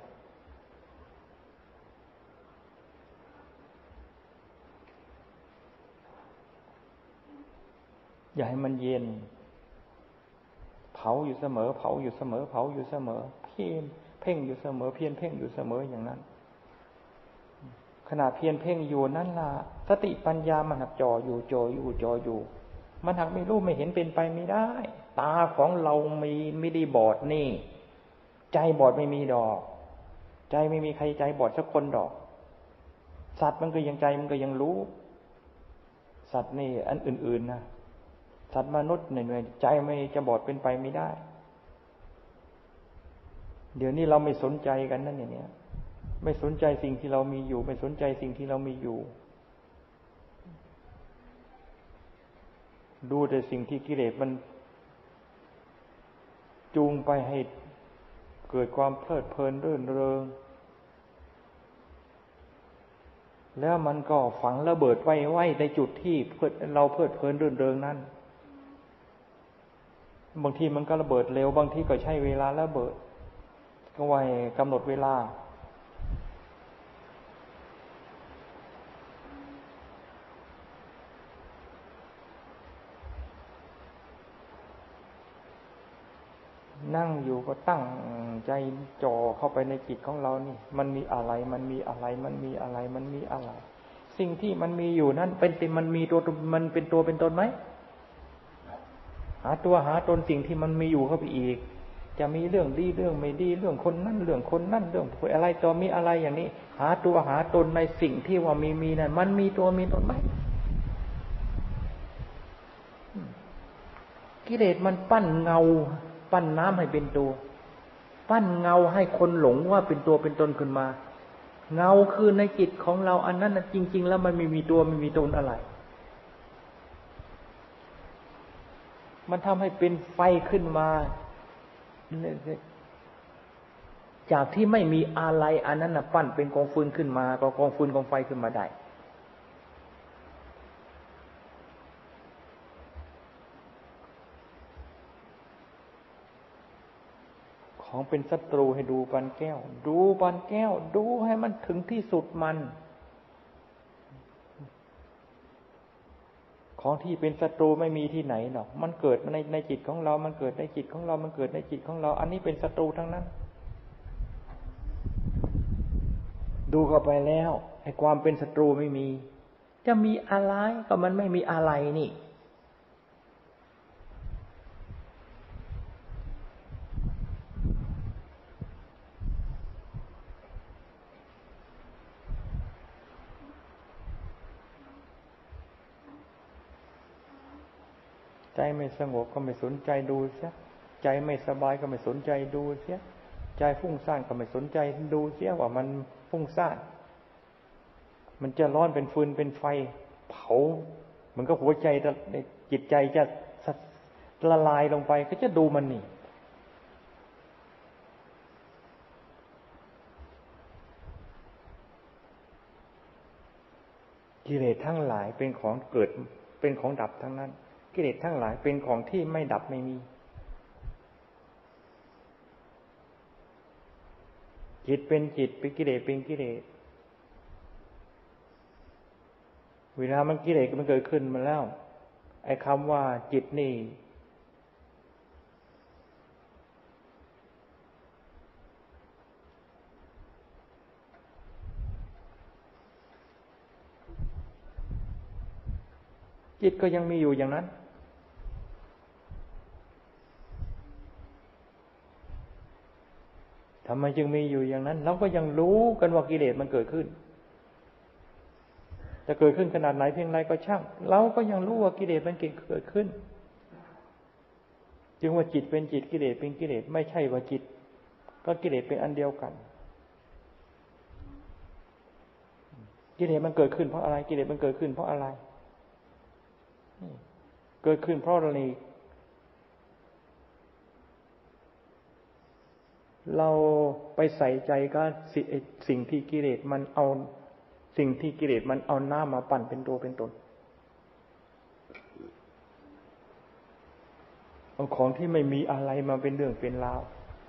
อย่าให้มันเย็นเผาอยู่เสมอเผาอยู่เสมอเผาอยู่เสมอเพ่งอยู่เสมอเพียรเพ่งอยู่เสมออย่างนั้นขณะเพียรเพ่งอยู่นั่นล่ะสติปัญญามันหักจ่ออยู่มันหักไม่รู้ไม่เห็นเป็นไปไม่ได้ตาของเราไม่ได้บอดนี่ใจบอดไม่มีดอกใจไม่มีใครใจบอดสักคนดอกสัตว์มันก็ยังใจมันก็ยังรู้สัตว์นี่อันอื่นๆนะสัตว์มนุษย์เนี่ยใจไม่จะบอดเป็นไปไม่ได้เดี๋ยวนี้เราไม่สนใจกันนั่นเนี่ยไม่สนใจสิ่งที่เรามีอยู่ไม่สนใจสิ่งที่เรามีอยู่ดูแต่สิ่งที่กิเลสมันจูงไปให้เกิดความเพลิดเพลินรื่นเริงแล้วมันก็ฝังระเบิดไว้ในจุดที่เราเพลิดเพลินรื่นเริงนั้นบางทีมันก็ระเบิดเร็วบางทีก็ใช้เวลาระเบิดก็ไว้กำหนดเวลาในนั่งอยู่ก็ตั้งใจจ่อเข้าไปในจิตของเรานี่มันมีอะไรมันมีอะไรมันมีอะไรมันมีอะไรสิ่งที่มันมีอยู่นั้นมันมีตัวมันเป็นตัวเป็นตนไหมหาตัวหาตนสิ่งที่มันมีอยู่เข้าไปอีกจะมีเรื่องดีเรื่องไม่ดีเรื่องคนนั่นเรื่องคนนั่นเรื่องอะไรตัวมีอะไรอย่างนี้หาตัวหาตนในสิ่งที่ว่ามีนั่นมันมีตัวมีตนไหมกิเลสมันปั้นเงาปั้นน้ำให้เป็นตัวปั้นเงาให้คนหลงว่าเป็นตัวเป็นตนขึ้นมาเงาคือในจิตของเราอันนั้นจริงๆแล้วมันไม่มีตัวไม่มีตนอะไรมันทำให้เป็นไฟขึ้นมาจากที่ไม่มีอะไรอันนั้นน่ะปั้นเป็นกองฟืนขึ้นมาก็กองฟืนกองไฟขึ้นมาได้ของเป็นศัตรูให้ดูปานแก้วดูปานแก้วดูให้มันถึงที่สุดมันของที่เป็นศัตรูไม่มีที่ไหนหรอกมันเกิดในจิตของเรามันเกิดในจิตของเรามันเกิดในจิตของเราอันนี้เป็นศัตรูทั้งนั้นดูเข้าไปแล้วไอ้ความเป็นศัตรูไม่มีจะมีอะไรก็มันไม่มีอะไรนี่ใจไม่สงบก็ไม่สนใจดูเสียใจไม่สบายก็ไม่สนใจดูเสียใจฟุ้งซ่านก็ไม่สนใจดูเสียว่ามันฟุ้งซ่านมันจะร้อนเป็นฟืนเป็นไฟเผามันก็หัวใจจิตใจจะละลายลงไปก็จะดูมันนี่กิเลสทั้งหลายเป็นของเกิดเป็นของดับทั้งนั้นกิเลสทั้งหลายเป็นของที่ไม่ดับไม่มีจิตเป็นจิตเป็นกิเลสเป็นกิเลสเวลามันกิเลสมันเกิดขึ้นมาแล้วไอ้คำว่าจิตนี่จิตก็ยังมีอยู่อย่างนั้นทำไมจึงมีอยู่อย่างนั้นเราก็ยังรู้กันว่ากิเลสมันเกิดขึ้นจะเกิดขึ้นขนาดไหนเพียงไรก็ช่างเราก็ยังรู้ว่ากิเลสมันเกิดขึ้นจึงว่าจิตเป็นจิตกิเลสเป็นกิเลสไม่ใช่ว่าจิตก็กิเลสเป็นอันเดียวกันกิเลสมันเกิดขึ้นเพราะอะไรกิเลสมันเกิดขึ้นเพราะอะไรเกิดขึ้นเพราะอะไรเราไปใส่ใจกับสิ่งที่กิเลสมันเอาสิ่งที่กิเลสมันเอาหน้ามาปั่นเป็นตัวเป็นตนเอาของที่ไม่มีอะไรมาเป็นเรื่องเป็นราว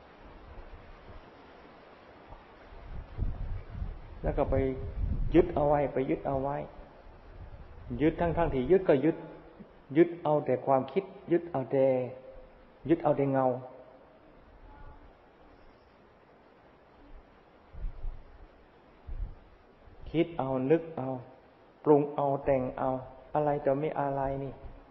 แล้วก็ไปยึดเอาไว้ไปยึดเอาไว้ยึดทั้งที่ยึดก็ยึดเอาแต่ความคิดยึดเอาแต่เงาคิดเอานึกเอาปรุงเอาแต่งเอาอะไรจะไม่อะไรนี่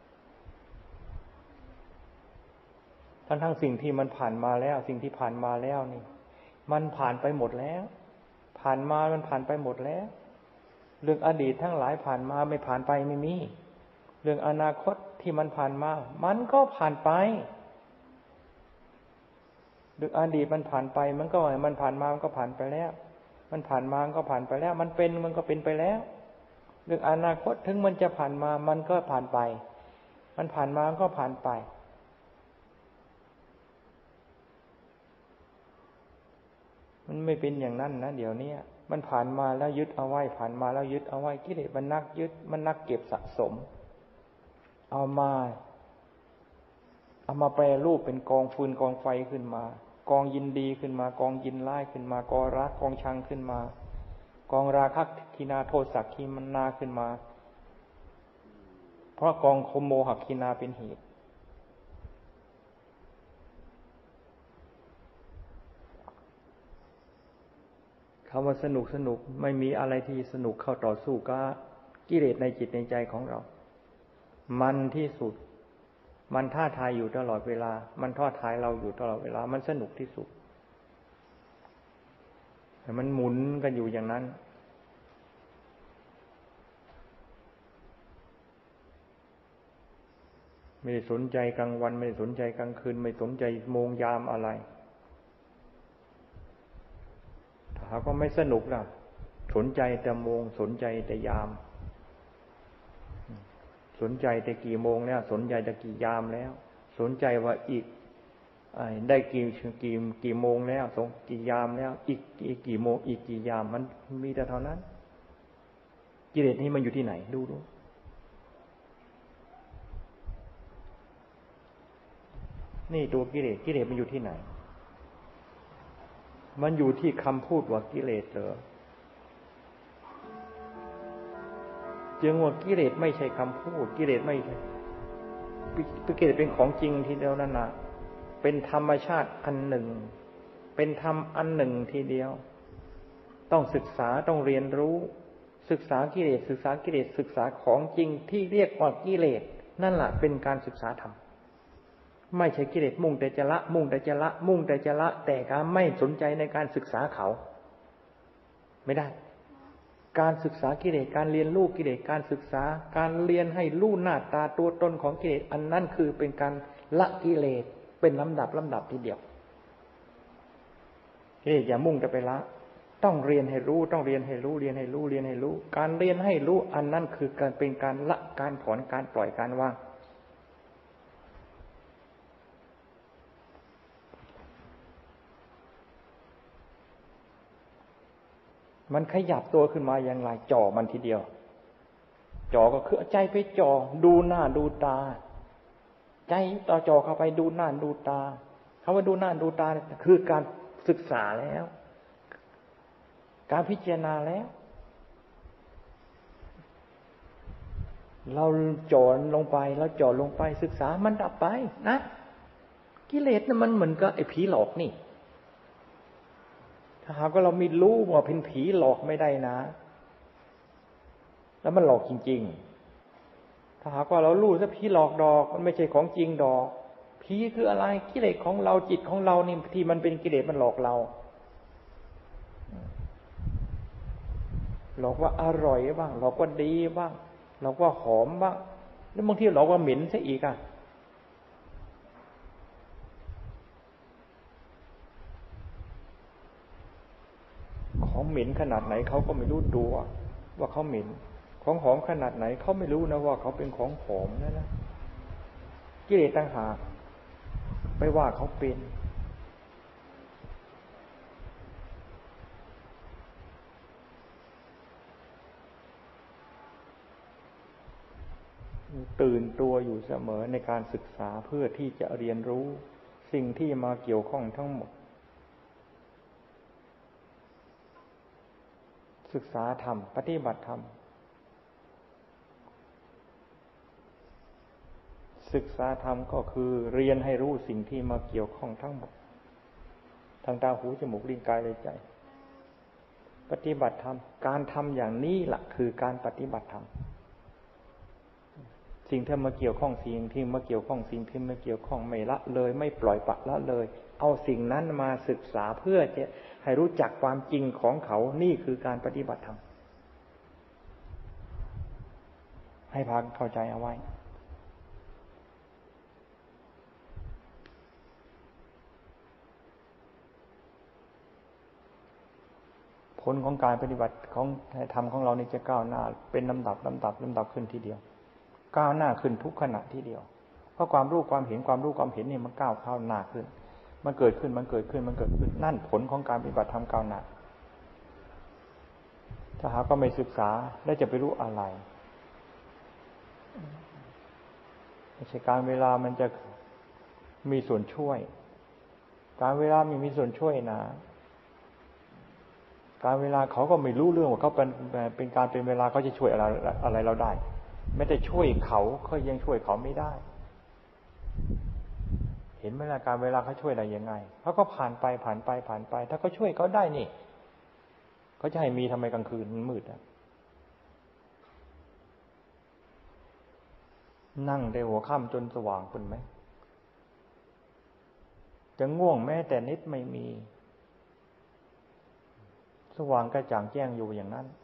ทั้งสิ่งที่มันผ่านมาแล้วสิ่งที่ผ่านมาแล้วนี่มันผ่านไปหมดแล้วผ่านมามันผ่านไปหมดแล้วเรื่องอดีตทั้งหลายผ่านมาไม่ผ่านไปไม่มีเรื่องอนาคตที่มันผ่านมามันก็ผ่านไปเรื่องอดีตมันผ่านไปมันผ่านมามันก็ผ่านไปแล้วมันผ่านมามันก็ผ่านไปแล้วมันก็เป็นไปแล้วเรื่องอนาคตถึงมันจะผ่านมามันก็ผ่านไปมันผ่านมามันก็ผ่านไปมันไม่เป็นอย่างนั้นนะเดี๋ยวนี้มันผ่านมาแล้วยึดเอาไว้ผ่านมาแล้วยึดเอาไว้กิเลสมันนักยึดมันนักเก็บสะสมเอามาแปรรูปเป็นกองฟืนกองไฟขึ้นมากองยินดีขึ้นมากองยินร้ายขึ้นมากองรักกองชังขึ้นมากองราคะทินาโทสะขีมนาขึ้นมาเพราะกองโมหะขีนาเป็นเหตุคำว่าสนุกไม่มีอะไรที่สนุกเข้าต่อสู้กับกิเลสในจิตในใจของเรามันที่สุดมันท้าทายอยู่ตลอดเวลามันท้าทายเราอยู่ตลอดเวลามันสนุกที่สุดแต่มันหมุนกันอยู่อย่างนั้นไม่ได้สนใจกลางวันไม่ได้สนใจกลางคืนไม่สนใจโมงยามอะไรถ้าหากว่าไม่สนุกล่ะสนใจแต่โมงสนใจแต่ยามสนใจแต่กี่โมงแล้วสนใจแต่กี่ยามแล้วสนใจว่าอีกได้กี่โมงแล้วสองกี่ยามแล้วอีกกี่โมงอีกกี่ยามมันมีแต่เท่านั้นกิเลสนี้มันอยู่ที่ไหนดูนี่ตัวกิเลสมันอยู่ที่ไหนมันอยู่ที่คำพูดว่ากิเลสเหรอจึงว่ากิเลสไม่ใช่คำพูดกิเลสไม่ใช่กิเลสเป็นของจริงทีเดียวนั่นนะเป็นธรรมชาติอันหนึ่งเป็นธรรมอันหนึ่งทีเดียวต้องศึกษาต้องเรียนรู้ศึกษากิเลสศึกษากิเลสศึกษาของจริงที่เรียกว่ากิเลสนั่นแหละเป็นการศึกษาธรรมไม่ใช่กิเลสมุ่งแต่จะละมุ่งแต่จะละมุ่งแต่จะละแต่การไม่สนใจในการศึกษาเขาไม่ได้การศึกษากิเลสการเรียนรู้กิเลสการศึกษาการเรียนให้รู้หน้าตาตัวตนของกิเลสอันนั้นคือเป็นการละกิเลสเป็นลำดับทีเดียวกิเลสอย่ามุ่งแต่ไปละต้องเรียนให้รู้ต้องเรียนให้รู้เรียนให้รู้เรียนให้รู้การเรียนให้รู้อันนั้นคือการเป็นการละการถอนการปล่อยการวางมันขยับตัวขึ้นมาอย่างไรจ่อมันทีเดียวจ่อก็คือใจไปจ่อดูหน้าดูตาใจต่อจ่อเข้าไปดูหน้าดูตาคำว่าดูหน้าดูตาคือการศึกษาแล้วการพิจารณาแล้วเราจ่อลงไปเราจ่อลงไปศึกษามันดับไปนะกิเลสน่ะมันเหมือนกับไอ้ผีหลอกนี่ถ้าหากว่าเราไม่รู้ว่าเป็นผีหลอกไม่ได้นะแล้วมันหลอกจริงๆถ้าหากว่าเรารู้ว่าผีหลอกดอกมันไม่ใช่ของจริงดอกผีคืออะไรกิเลสของเราจิตของเรานี่ที่มันเป็นกิเลสมันหลอกเราหลอกว่าอร่อยบ้างหลอกว่าดีบ้างหลอกว่าหอมบ้างแล้วบางทีหลอกว่าเหม็นซะอีกอ่ะของเหม็นขนาดไหนเขาก็ไม่รู้ตัวว่าเขาเหม็นของหอมขนาดไหนเขาไม่รู้นะว่าเขาเป็นของหอมนะกิเลสต่างหากไปว่าเขาเป็นตื่นตัวอยู่เสมอในการศึกษาเพื่อที่จะเรียนรู้สิ่งที่มาเกี่ยวข้องทั้งหมดศึกษาธรรมปฏิบัติธรรมศึกษาธรรมก็คือเรียนให้รู้สิ่งที่มาเกี่ยวข้องทั้งหมดทางตาหูจมูกลิ้นกายใจปฏิบัติธรรมการทำอย่างนี้ล่ะคือการปฏิบัติธรรมสิ่งที่มาเกี่ยวข้องสิ่งที่มาเกี่ยวข้องสิ่งที่มาเกี่ยวข้องไม่ละเลยไม่ปล่อยปละละเลยเอาสิ่งนั้นมาศึกษาเพื่อจะให้รู้จักความจริงของเขานี่คือการปฏิบัติธรรมให้พาเข้าใจเอาไว้ผลของการปฏิบัติของธรรมของเรานี่จะก้าวหน้าเป็นลำดับขึ้นทีเดียวก้าวหน้าขึ้นทุกขณะทีเดียวเพราะความรู้ความเห็นนี่มันก้าวเข้าหน้าขึ้นมันเกิดขึ้นนั่นผลของการปฏิบัติธรรมก้าวหน้าถ้าหากก็ไม่ศึกษาแล้วจะไปรู้อะไรไม่ใช่การเวลามันจะมีส่วนช่วยการเวลามีส่วนช่วยนะการเวลาเขาก็ไม่รู้เรื่องว่าเขาเป็นการเป็นเวลาเขาจะช่วยอะไรเราได้ไม่ได้ช่วยเขายังช่วยเขาไม่ได้เห็นไหมล่ะการเวลาเขาช่วยอะไรยังไงเขาก็ผ่านไปถ้าเขาช่วยเขาได้นี่เขาจะให้มีทำไมกลางคืนมันมืดอ่ะนั่งได้หัวค่ำจนสว่างคุณไหมจะง่วงแม้แต่นิดไม่มีสว่างกระจ่างแจ้งอยู่อย่างนั้น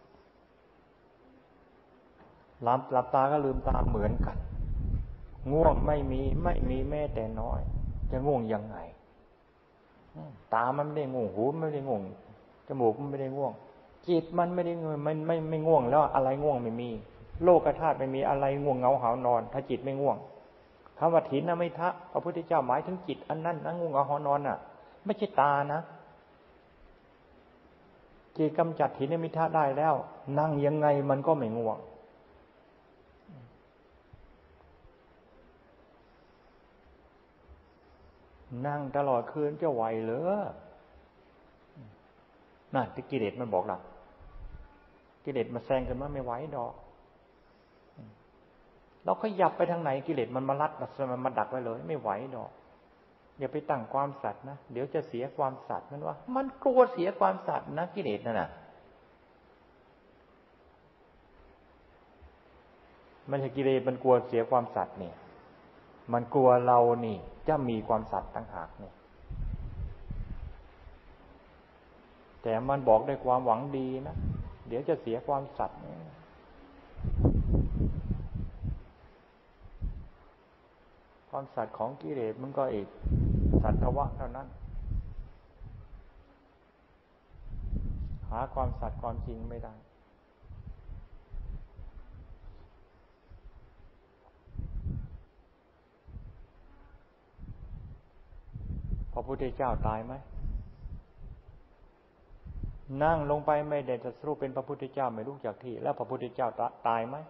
หลับตาก็ลืมตาเหมือนกันง่วงไม่มีแม้แต่น้อยจะง่วงยังไงตามันไม่ได้ง่วงหูไม่ได้ง่วงจมูกมันไม่ได้ง่วงจิตมันไม่ได้ง่วงมันไม่ง่วงแล้วอะไรง่วงไม่มีโลกธาตุไม่มีอะไรง่วงเหงาหาวนอนถ้าจิตไม่ง่วงคำว่าถีนมิทะพระพุทธเจ้าหมายถึงจิตอันนั้นนะง่วงเหงาหาวนอนน่ะไม่ใช่ตานะจิตกำจัดถีนมิทะได้แล้วนั่งยังไงมันก็ไม่ง่วงนั่งตลอดคืนจะไหวเหรอน่ะที่กิเลสมันบอกเรากิเลสมาแซงกันว่าไม่ไหวดอกเราขยับไปทางไหนกิเลสมันมาลัดมันมาดักไว้เลยไม่ไหวดอกอย่าไปตั้งความสัตย์นะเดี๋ยวจะเสียความสัตย์มันว่ามันกลัวเสียความสัตย์นะกิเลสนั่นน่ะไม่ใช่กิเลสมันกลัวเสียความสัตย์เนี่ยมันกลัวเรานี่จะมีความสัตย์ต่างหากเนี่ยแต่มันบอกด้วยความหวังดีนะเดี๋ยวจะเสียความสัตย์ความสัตย์ของกิเลสมันก็อีกสัตวะเท่านั้นหาความสัตย์ความจริงไม่ได้พระพุทธเจ้าตายไหมนั่งลงไปไม่ได้จะสรุปเป็นพระพุทธเจ้าไม่รู้จักที่แล้วพระพุทธเจ้าตายไหม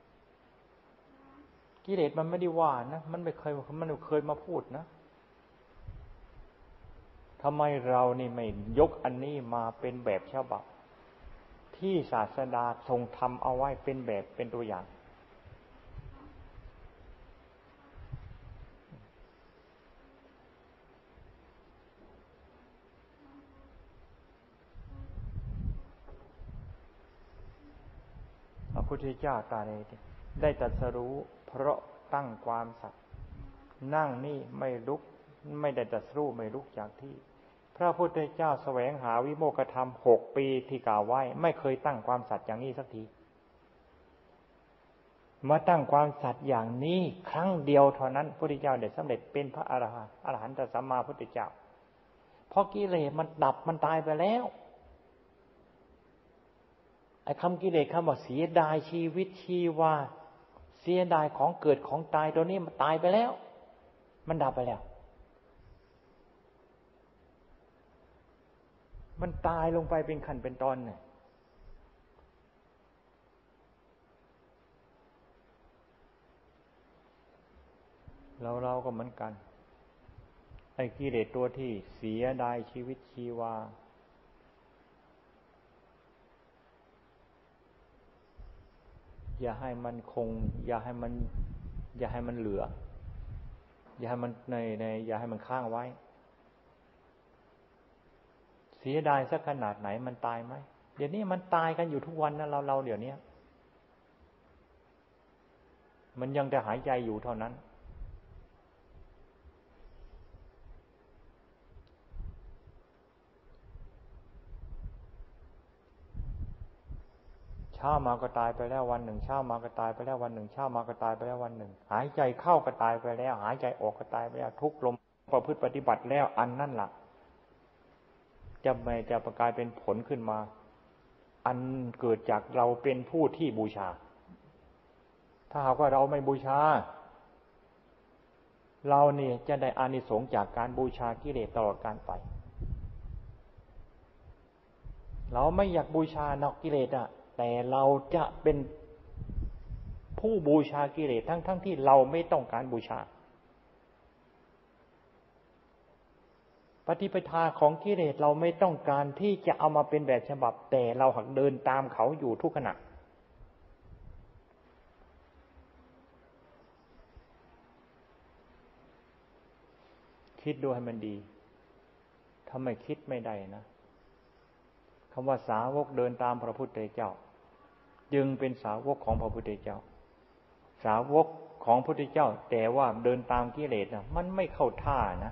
กิเลสมันไม่ได้ว่านะมันไม่เคยมาพูดนะทำไมเรานี่ไม่ยกอันนี้มาเป็นแบบฉบับที่ศาสดาทรงทำเอาไว้เป็นแบบเป็นตัวอย่างพระพุทธเจ้าตรัสได้ตรัสรู้เพราะตั้งความสัตย์นั่งนี่ไม่ลุกไม่ได้ตรัสรู้ไม่ลุกจากที่พระพุทธเจ้าแสวงหาวิโมกขธรรม6 ปีที่กล่าวไว้ไม่เคยตั้งความสัตย์อย่างนี้สักทีมาตั้งความสัตย์อย่างนี้ครั้งเดียวเท่านั้นพระพุทธเจ้าได้สำเร็จเป็นพระอรหันตสัมมาสัมพุทธเจ้าเพราะกิเลสมันดับมันตายไปแล้วไอ้คำกิเลสคำว่าเสียดายชีวิตชีวาเสียดายของเกิดของตายตัวนี้มันตายไปแล้วมันดับไปแล้วมันตายลงไปเป็นขั้นเป็นตอนเนี่ยเราก็เหมือนกันไอ้กิเลสตัวที่เสียดายชีวิตชีวาอย่าให้มันคงอย่าให้มันเหลืออย่าให้มันอย่าให้มันค้างไว้เสียดายสักขนาดไหนมันตายไหมเดี๋ยวนี้มันตายกันอยู่ทุกวันนะเราเดี๋ยวนี้มันยังจะหายใจอยู่เท่านั้นเช้ามาก็ตายไปแล้ววันหนึ่งเช้ามาก็ตายไปแล้ววันหนึ่งเช้ามาก็ตายไปแล้ววันหนึ่งหายใจเข้าก็ตายไปแล้วหายใจออกก็ตายไปแล้วทุกลมประพฤติปฏิบัติแล้วอันนั่นล่ะจะประกายเป็นผลขึ้นมาอันเกิดจากเราเป็นผู้ที่บูชาถ้าหากว่าเราไม่บูชาเราเนี่ยจะได้อานิสงส์จากการบูชากิเลสตลอดกาลไปเราไม่อยากบูชานอกกิเลสแต่เราจะเป็นผู้บูชากิเลสทั้งที่เราไม่ต้องการบูชาปฏิปทาของกิเลสเราไม่ต้องการที่จะเอามาเป็นแบบฉบับแต่เราหักเดินตามเขาอยู่ทุกขณะคิดดูให้มันดีถ้าไม่คิดไม่ได้นะขำว่าสาวกเดินตามพระพุทธเจ้าจึงเป็นสาวกของพระพุทธเจ้าสาวกของพระพุทธเจ้าแต่ว่าเดินตามกิเลสนะมันไม่เข้าท่านะ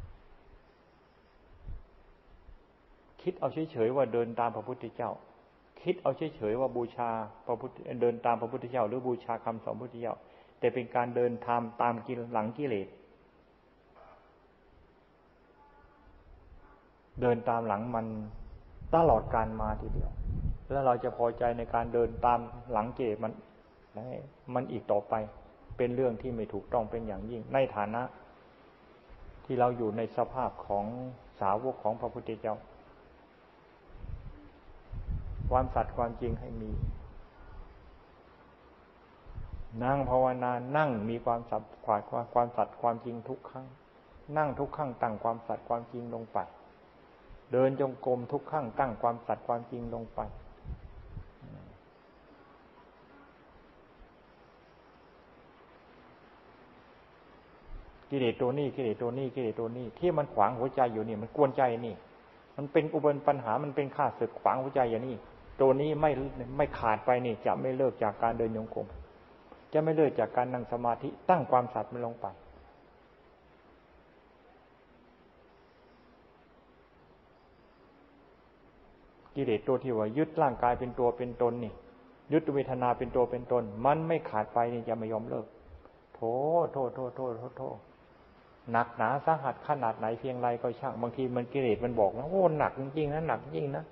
คิดเอาเฉยๆว่าเดินตามพระพุทธเจ้าคิดเอาเฉยๆว่าบูชาพระพุทธเดินตามพระพุทธเจ้าหรือบูชาคำสอนพระพุทธเจ้าแต่เป็นการเดินตามหลังกิเลสเดินตามหลังมันตลอดการมาทีเดียวแล้วเราจะพอใจในการเดินตามหลังกิเลสมันอีกต่อไปเป็นเรื่องที่ไม่ถูกต้องเป็นอย่างยิ่งในฐานะที่เราอยู่ในสภาพของสาวกของพระพุทธเจ้าความสัตย์ความจริงให้มีนั่งภาวนานั่งมีความสัตย์ความจริงทุกครั้งนั่งทุกครั้งตั้งความสัตย์ความจริงลงไปเดินจงกรมทุกครั้งตั้งความสัตย์ความจริงลงไปกิเลสตัวนี้ที่มันขวางหัวใจอยู่นี่มันกวนใจนี่มันเป็นอุปสรรคปัญหามันเป็นข้าศึกขวางหัวใจอย่างนี้ตัวนี้ไม่ขาดไปนี่จะไม่เลิกจากการเดินจงกรมจะไม่เลิกจากการนั่งสมาธิตั้งความสัตย์มันลงไปกิเลสตัวที่ว่ายึดร่างกายเป็นตัวเป็นตนนี่ยึดเวทนาเป็นตัวเป็นตนมันไม่ขาดไปนี่จะไม่ยอมเลิกโธ่หนักหนาสาหัสขนาดไหนเพียงไรก็ช่างบางทีมันกิเลสมันบอกนะโอ้หนักจริงๆนะหนักจริงนะ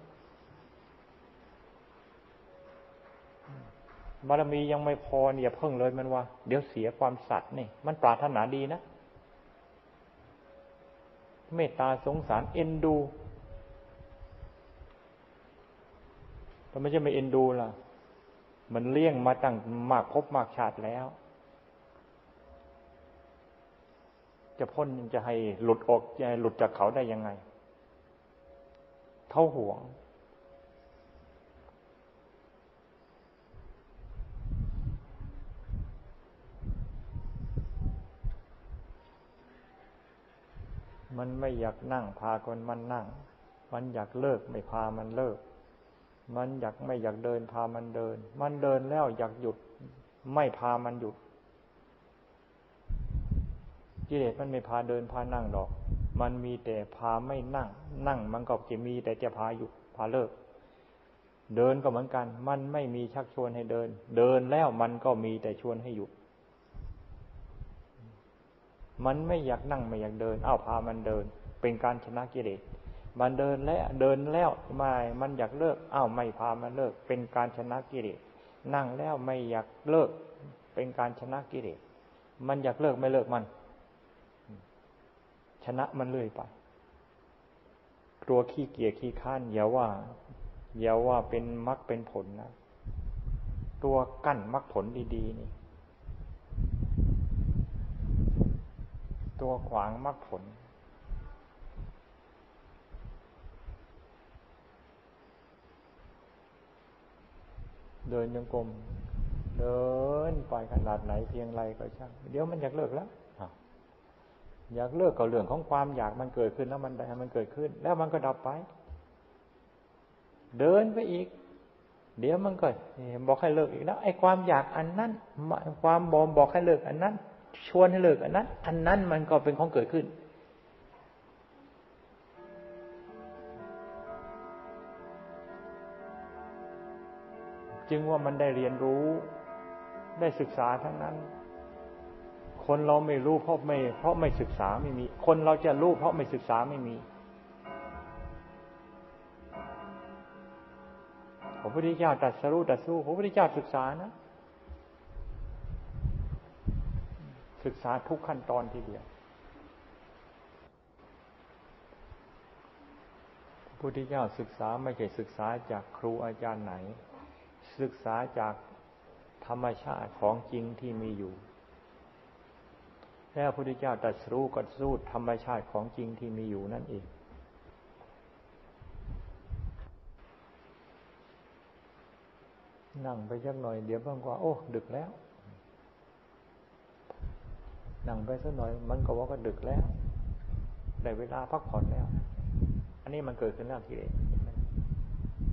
บารมียังไม่พออย่าเพิ่งเลยมันว่าเดี๋ยวเสียความสัตย์นี่มันปรารถนาดีนะเมตตาสงสารเอ็นดูแต่ไม่ใช่ไม่เอ็นดูล่ะมันเลี้ยงมาตั้งมากภพมากชาติแล้วจะพ้นจะให้หลุดออกจะให้หลุดจากเขาได้ยังไงเท่าห่วงมันไม่อยากนั่งพาคนมันนั่งมันอยากเลิกไม่พามันเลิกมันไม่อยากเดินพามันเดินมันเดินแล้วอยากหยุดไม่พามันหยุดกิเลสมันไม่พาเดินพานั่งดอกมันมีแต่พาไม่นั่งมันก็จะมีแต่จะพาหยุดพาเลิกเดินก็เหมือนกันมันไม่มีชักชวนให้เดินแล้วมันก็มีแต่ชวนให้หยุดมันไม่อยากนั่งไม่อยากเดินพามันเดินเป็นการชนะกิเลสมันเดินแล้วไม่มันอยากเลิกไม่พามันเลิกเป็นการชนะกิเลสนั่งแล้วไม่อยากเลิกเป็นการชนะกิเลสมันอยากเลิกไม่เลิกมันชนะมันเรื่อยไปกลัวขี้เกียจขี้ค้านอย่าว่าเป็นมรรคเป็นผลนะตัวกั้นมรรคผลดีๆนี่ตัวขวางมรรคผลเดินจงกรมเดินไปขนาดไหนเพียงไรก็ช่างเดี๋ยวมันอยากเลิกแล้วอยากเลิกก็เรื่องของความอยากมันเกิดขึ้นแล้วมันเกิดขึ้นแล้วมันก็ดับไปเดินไปอีกเดี๋ยวมันก็บอกให้เลิกอีกแล้วไอ้ความอยากอันนั้นความบอกให้เลิกอันนั้นชวนให้เลิกอันนั้นมันก็เป็นของเกิดขึ้นจึงว่ามันได้เรียนรู้ได้ศึกษาทั้งนั้นคนเราไม่รู้เพราะไม่ศึกษาไม่มีคนเราจะรู้เพราะไม่ศึกษาไม่มีพระพุทธเจ้าตรัสรู้พระพุทธเจ้าศึกษานะศึกษาทุกขั้นตอนทีเดียวพระพุทธเจ้าศึกษาไม่ใช่ศึกษาจากครูอาจารย์ไหนศึกษาจากธรรมชาติของจริงที่มีอยู่แล้วพระพุทธเจ้าตรัสรู้ก็สู้ธรรมชาติของจริงที่มีอยู่นั่นเองนั่งไปสักหน่อยเดี๋ยวบางว่าโอ้ดึกแล้วนั่งไปสักหน่อยมันก็ว่าก็ดึกแล้วได้เวลาพักผ่อนแล้วอันนี้มันเกิดขึ้นแล้วทีเดียว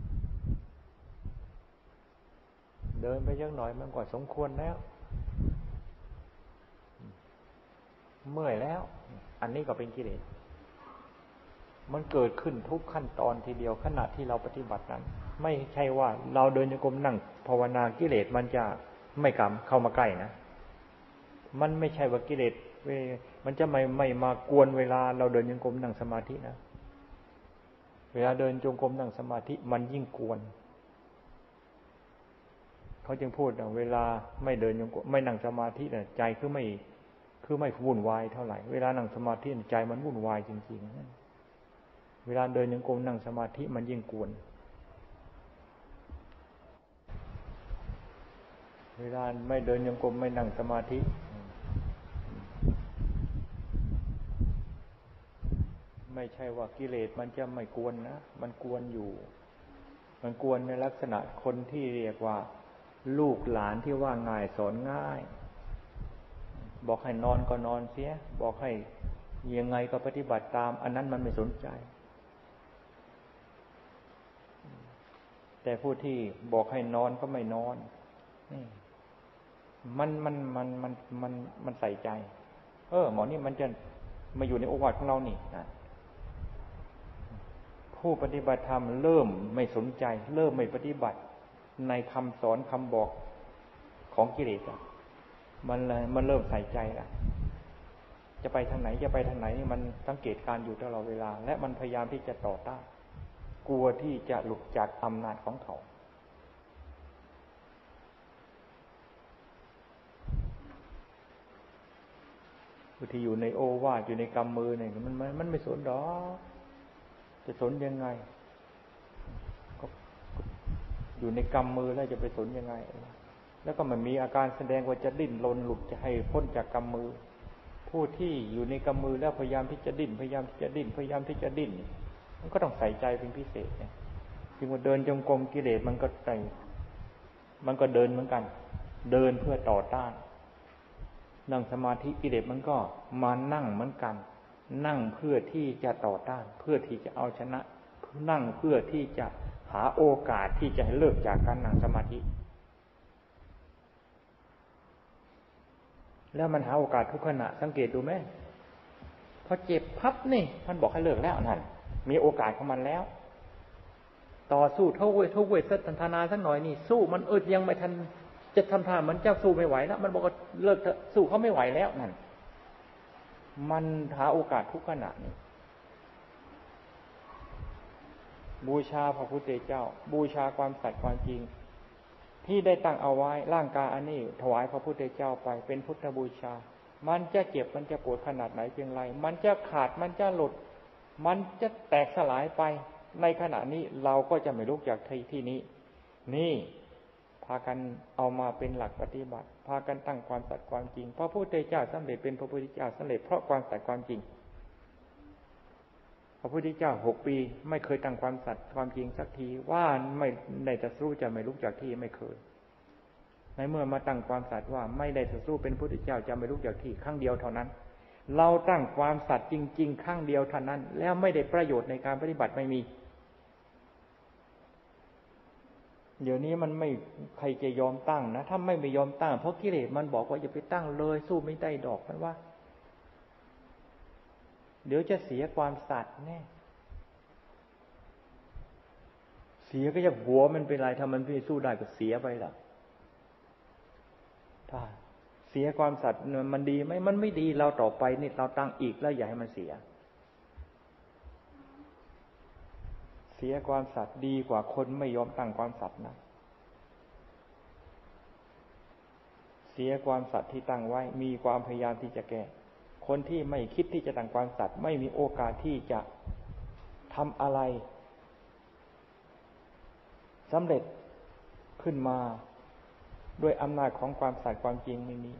เดินไปสักหน่อยมันก็สมควรแล้วเมื่อยแล้วอันนี้ก็เป็นกิเลสมันเกิดขึ้นทุกขั้นตอนทีเดียวขณะที่เราปฏิบัตินั้นไม่ใช่ว่าเราเดินโยกมนั่งภาวนากิเลสมันจะไม่กำเข้ามาใกล้นะมันไม่ใช่ว่ากิเลสมันจะไม่มากวนเวลาเราเดินโยกมนั่งสมาธินะเวลาเดินจงกรมนั่งสมาธิมันยิ่งกวนเขาจึงพูดว่าเวลาไม่เดินจงกรมไม่นั่งสมาธิใจคือไม่วุ่นวายเท่าไหร่เวลานั่งสมาธิใจมันวุ่นวายจริงๆเวลาเดินจงกรมนั่งสมาธิมันยิ่งกวนเวลาไม่เดินจงกรมไม่นั่งสมาธิไม่ใช่ว่ากิเลสมันจะไม่กวนนะมันกวนอยู่มันกวนในลักษณะคนที่เรียกว่าลูกหลานที่ว่าง่ายสอนง่ายบอกให้นอนก็นอนเสียบอกให้ยังไงก็ปฏิบัติตามอันนั้นมันไม่สนใจแต่ผู้ที่บอกให้นอนก็ไม่นอนมันใส่ใจหมอนี่มันจะมาอยู่ในโอวาทของเรานี่นะผู้ปฏิบัติธรรมเริ่มไม่สนใจเริ่มไม่ปฏิบัติในคำสอนคำบอกของกิเลสมันเริ่มใส่ใจละจะไปทางไหนมันสังเกตการอยู่ตลอดเวลาและมันพยายามที่จะต่อต้านกลัวที่จะหลุดจากอำนาจของเขาผู้ที่อยู่ในโอวาทอยู่ในกำมือเนี่ยมันไม่สนดอกจะสนยังไงก็อยู่ในกำมือแล้วจะไปสนยังไงแล้วก็มันมีอาการแสดงว่าจะดิ้นรนหลุดจะให้พ้นจากกำมือผู้ที่อยู่ในกำมือแล้วพยายามที่จะดิ้นมันก็ต้องใส่ใจเป็นพิเศษเนี่ยจึงว่าเดินจงกรมกิเลสมันก็เดินเหมือนกันเดินเพื่อต่อต้านนั่งสมาธิกิเลสมันก็มานั่งเหมือนกันนั่งเพื่อที่จะต่อต้านเพื่อที่จะเอาชนะนั่งเพื่อที่จะหาโอกาสที่จะให้เลิกจากการนั่งสมาธิแล้วมันหาโอกาสทุกขณะสังเกตดูไหมพอเจ็บพับนี่มันบอกให้เลิกแล้วนั่นมีโอกาสของมันแล้วต่อสู้ทุกเวททันนาสักหน่อยนี่สู้มันยังไม่ทันจะทำท่ามันเจ้าสู้ไม่ไหวแล้วมันบอกว่าเลิกสู้เขาไม่ไหวแล้วนั่นมันหาโอกาสทุกขณะนี่บูชาพระพุทธเจ้าบูชาความสัตย์ความจริงที่ได้ตั้งเอาไว้ร่างกายอันนี้ถวายพระพุทธเจ้าไปเป็นพุทธบูชามันจะเจ็บมันจะปวดขนาดไหนเพียงไรมันจะขาดมันจะหลุดมันจะแตกสลายไปในขณะนี้เราก็จะไม่ลุกจากที่นี้นี่พากันเอามาเป็นหลักปฏิบัติพากันตั้งความสัตย์ความจริงพระพุทธเจ้าสำเร็จเป็นพระพุทธเจ้าสำเร็จเพราะความสัตย์ความจริงพระพุทธเจ้า6 ปีไม่เคยตั้งความสัตย์ความจริงสักทีว่าไม่ได้ตรัสรู้จะไม่ลุกจากที่ไม่เคยในเมื่อมาตั้งความสัตย์ว่าไม่ได้ตรัสรู้เป็นพระพุทธเจ้าจะไม่ลุกจากที่ครั้งเดียวเท่านั้นเราตั้งความสัตย์จริงๆครั้งเดียวเท่านั้นแล้วไม่ได้ประโยชน์ในการปฏิบัติไม่มีเดี๋ยวนี้มันไม่ใครจะยอมตั้งนะถ้าไม่ยอมตั้งเพราะกิเลสมันบอกว่าอย่าไปตั้งเลยสู้ไม่ได้ดอกมันว่าเดี๋ยวจะเสียความสัตย์แน่เสียก็จะหัวมันเป็นไรถ้ามันไม่สู้ได้ก็เสียไปล่ะถ้าเสียความสัตย์มันดีไหมมันไม่ดีเราต่อไปนี่เราตั้งอีกแล้วอย่าให้มันเสียความสัตย์ดีกว่าคนไม่ยอมตั้งความสัตย์นะเสียความสัตย์ที่ตั้งไว้มีความพยายามที่จะแก้คนที่ไม่คิดที่จะตั้งความสัตย์ไม่มีโอกาสที่จะทำอะไรสำเร็จขึ้นมาด้วยอำนาจของความสัตย์ความจริงไม่มี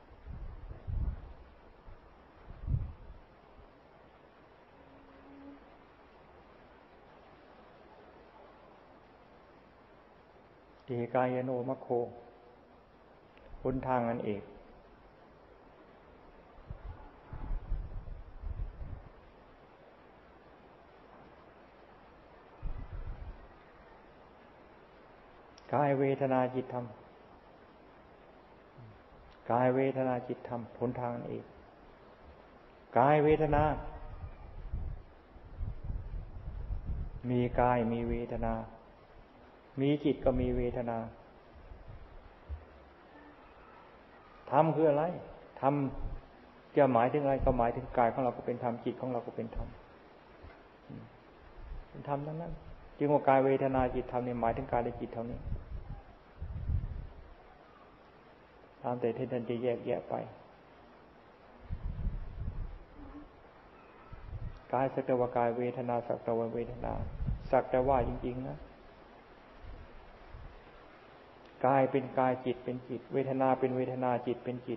ติกายโนมะโคหนทางอันเอกกายเวทนาจิตธรรมกายเวทนาจิตธรรมหนทางเอกกายเวทนามีกายมีเวทนามีจิตก็มีเวทนาธรรมคืออะไรธรรมจะหมายถึงอะไรก็หมายถึงกายของเราก็เป็นธรรมจิตของเราก็เป็นธรรมเป็นธรรมทั้งนั้นจึงว่ากายเวทนาจิตธรรมนี่หมายถึงกายและจิตเท่านี้ตามแต่ที่ท่านจะแยกแยะไปกายสักแต่ว่ากายเวทนาสักแต่ว่าเวทนาสักแต่ว่าจริงๆนะกายเป็นกายจิตเป็นจิตเวทนาเป็นเวทนาจิตเป็นจิต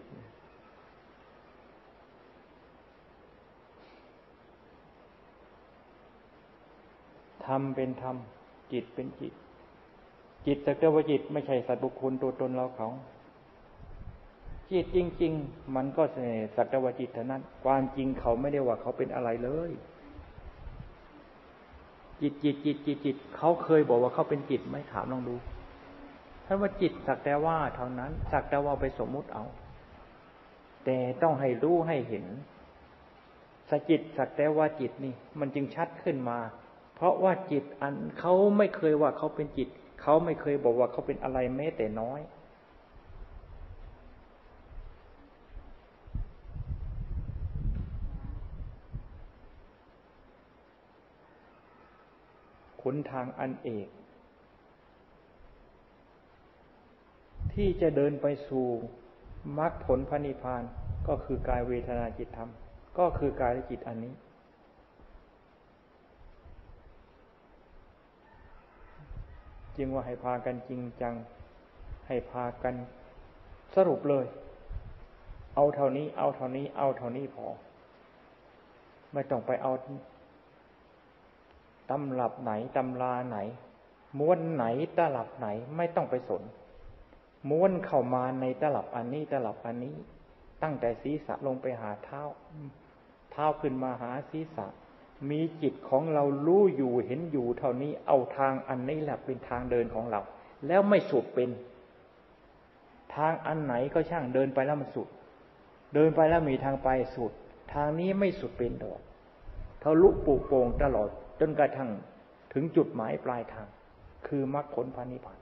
ธรรมเป็นธรรมจิตเป็นจิตจิตสักแต่ว่าจิตไม่ใช่สัตว์บุคคลตัวตนเราเขาจิตจริงๆมันก็สักแต่ว่าจิตเท่านั้นความจริงเขาไม่ได้ว่าเขาเป็นอะไรเลยจิตเขาเคยบอกว่าเขาเป็นจิตไหมถามลองดูถ้าว่าจิตสักแต่ว่าเท่านั้นสักแต่ว่าไปสมมุติเอาแต่ต้องให้รู้ให้เห็นจิตสักแต่ว่าจิตนี่มันจึงชัดขึ้นมาเพราะว่าจิตอันเขาไม่เคยว่าเขาเป็นจิตเขาไม่เคยบอกว่าเขาเป็นอะไรแม้แต่น้อยหนทางอันเอกที่จะเดินไปสู่มรรคผลพระนิพพานก็คือกายเวทนาจิตธรรมก็คือกายและจิตอันนี้จึงว่าให้พากันจริงจังให้พากันสรุปเลยเอาเท่านี้เอาเท่านี้เอาเท่านี้พอไม่ต้องไปเอาตำรับไหนตำราไหนม้วนไหนตลับไหนไม่ต้องไปสนม้วนเข้ามาในตลับอันนี้ตลับอันนี้ตั้งแต่ศีรษะลงไปหาเท้าเท้าขึ้นมาหาศีรษะมีจิตของเรารู้อยู่เห็นอยู่เท่านี้เอาทางอันนี้แหละเป็นทางเดินของเราแล้วไม่สุดเป็นทางอันไหนก็ช่างเดินไปแล้วมันสุดเดินไปแล้วมีทางไปสุดทางนี้ไม่สุดเป็นดอกทะลุปลุกโป่งตลอดจนกระทั่งถึงจุดหมายปลายทางคือมรรคผลพระนิพพาน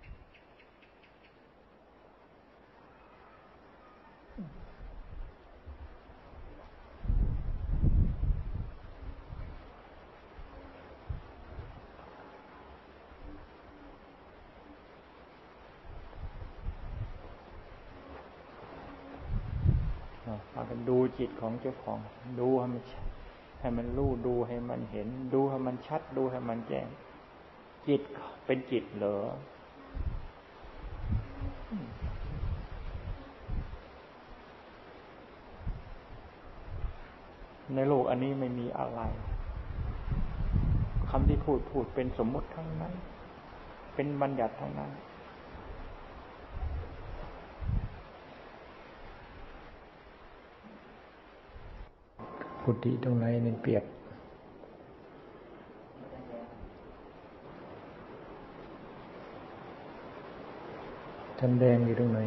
ดูจิตของเจ้าของดูให้มันรู้ดูให้มันเห็นดูให้มันชัดดูให้มันแจ้งจิตเป็นจิตเหรอในโลกอันนี้ไม่มีอะไรคำที่พูดเป็นสมมติทั้งนั้นเป็นบัญญัติทั้งนั้นกุฏิตรงไหนเนี่ยเปียกท่านแดงอยู่ตรงไหน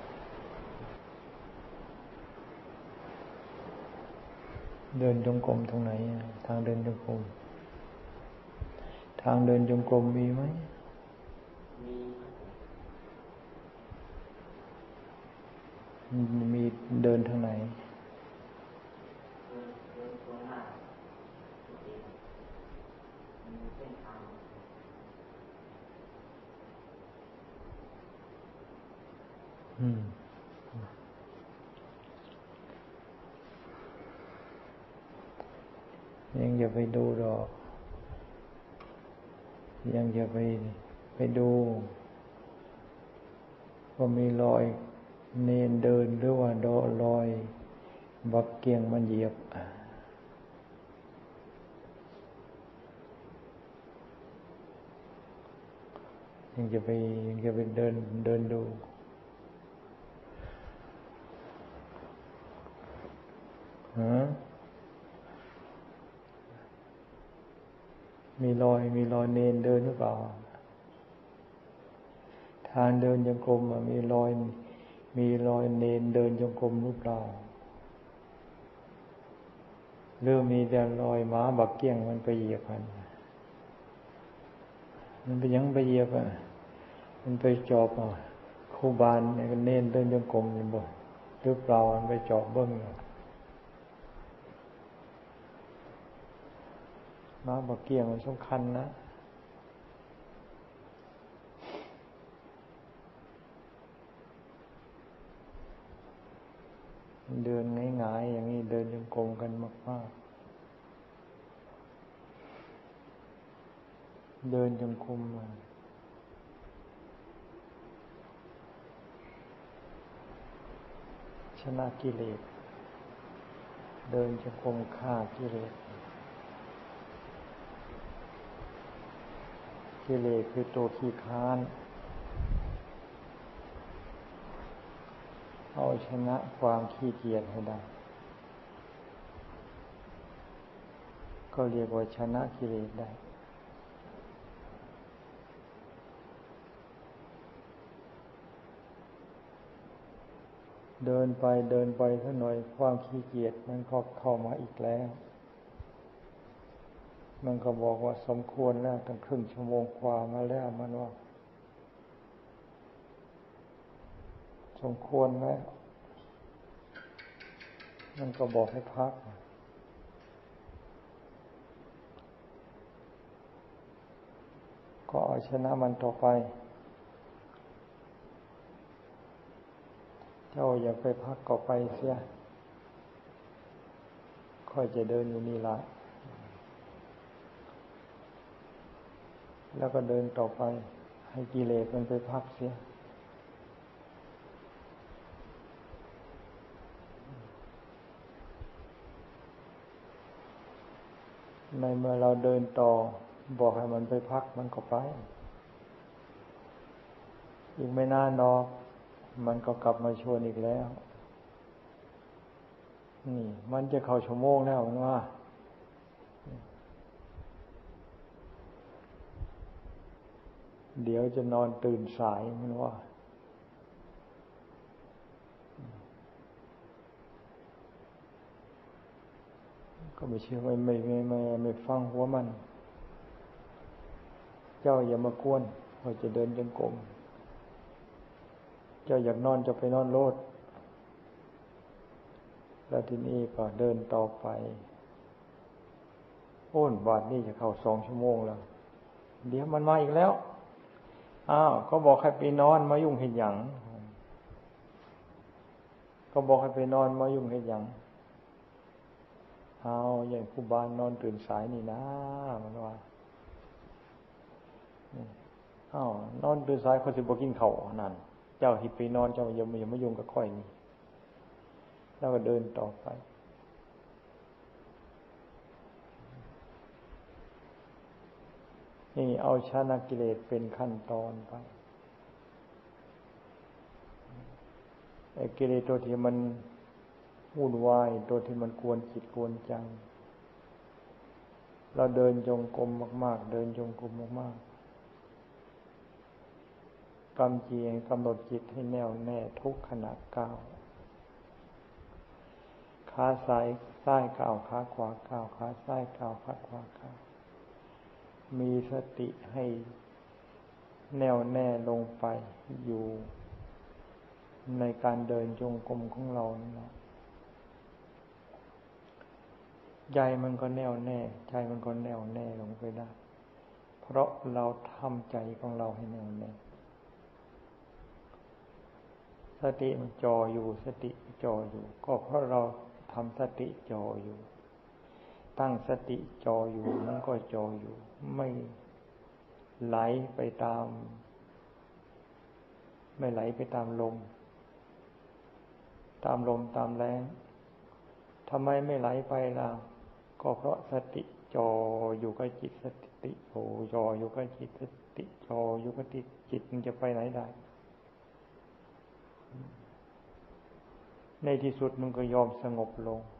เดินจงกรมตรงไหนทางเดินจงกรมทางเดินจงกรมมีไหมมีเดินทางไหนยังอย่าไปดูหรอกยังอย่าไปดูว่ามีรอยเนนเดินหรือว่ารอยบักเกียงมันเหยียบยังจะไปเดินดูมีรอยเนนเดินหรือเปล่าทางเดินจงกรมมีรอยมีรอยเณรเดินจงกรมหรือเปล่าหรือมีแต่รอยม้าบักเกี้ยงมันไปเหยียบมันไปยังไปเหยียบมันไปจอบครูบาลเณรเดินจงกรมอยู่บ่หรือเปล่ามันไปจอบเบิ้งม้าบักเกี้ยงมันสำคัญนะเดินง่ายๆอย่างนี้เดินจงกรมกันมากๆเดินจงกรมชนะกิเลสเดินจงกรมฆ่ากิเลสกิเลสคือตัวขี้ค้านเอาชนะความขี้เกียจให้ได้ก็เรียกว่าชนะกิเลสได้เดินไปสักหน่อยความขี้เกียจมันก็เข้ามาอีกแล้วมันก็บอกว่าสมควรแล้วตั้งครึ่งชั่วโมงกว่ามาแล้วมันว่าสมควรแล้วมันก็บอกให้พักก็เอาชนะมันต่อไปเจ้าอย่าไปพักก็ไปเสียค่อยจะเดินอยู่นี่ละแล้วก็เดินต่อไปให้กิเลสมันไปพักเสียในเมื่อเราเดินต่อบอกให้มันไปพักมันก็ไปอีกไม่นานหรอกมันก็กลับมาชวนอีกแล้วนี่มันจะเข้าชั่วโมงแล้วมันว่าเดี๋ยวจะนอนตื่นสายมันว่าก็ไม่เชื่อไม่ฟังหัวมันเจ้าอย่ามากวนพอจะเดินจงกรมเจ้าอยากนอนจะไปนอนโลดแล้วทีนี้ก็เดินต่อไปโอ้นบาทนี่จะเข้า2 ชั่วโมงแล้วเดี๋ยวมันมาอีกแล้วก็บอกให้ไปนอนมายุ่งเห็นหยังก็บอกให้ไปนอนมายุ่งเห็นหยังอย่างครูบาลนอนตื่นสายนี่นะมันว่านอนตื่นสายคนสิบ่กินข้าวนั่นเจ้าที่ไปนอนเจ้าอย่ามายุ่งกับข้อยนี่แล้วก็เดินต่อไปนี่เอาชนะกิเลสเป็นขั้นตอนไปไอ้กิเลสตัวที่มันวุ่นวายตัวที่มันกวนจิตกวนใจเราเดินจงกรมมากๆเดินจงกรมมากๆกำหนดจิตให้แน่วแน่ทุกขณะก้าวขาซ้ายก้าวขาขวาก้าวขาซ้ายก้าวขาขวาก้าวมีสติให้แน่วแน่ลงไปอยู่ในการเดินจงกรมของเรานะใจมันก็แน่วแน่ใจมันก็แน่วแน่ลงไปได้เพราะเราทำใจของเราให้แน่วแน่สติมันจ่ออยู่สติจ่ออยู่ก็เพราะเราทำสติจ่ออยู่ตั้งสติจ่ออยู่มันก็จ่ออยู่ไม่ไหลไปตามลมตามแรงทำไมไม่ไหลไปล่ะก็เพราะสติจ่ออยู่กับจิตสติจ่ออยู่กับจิตสติจ่ออยู่กับจิตมันจะไปไหนได้ในที่สุดมันก็ยอมสงบลง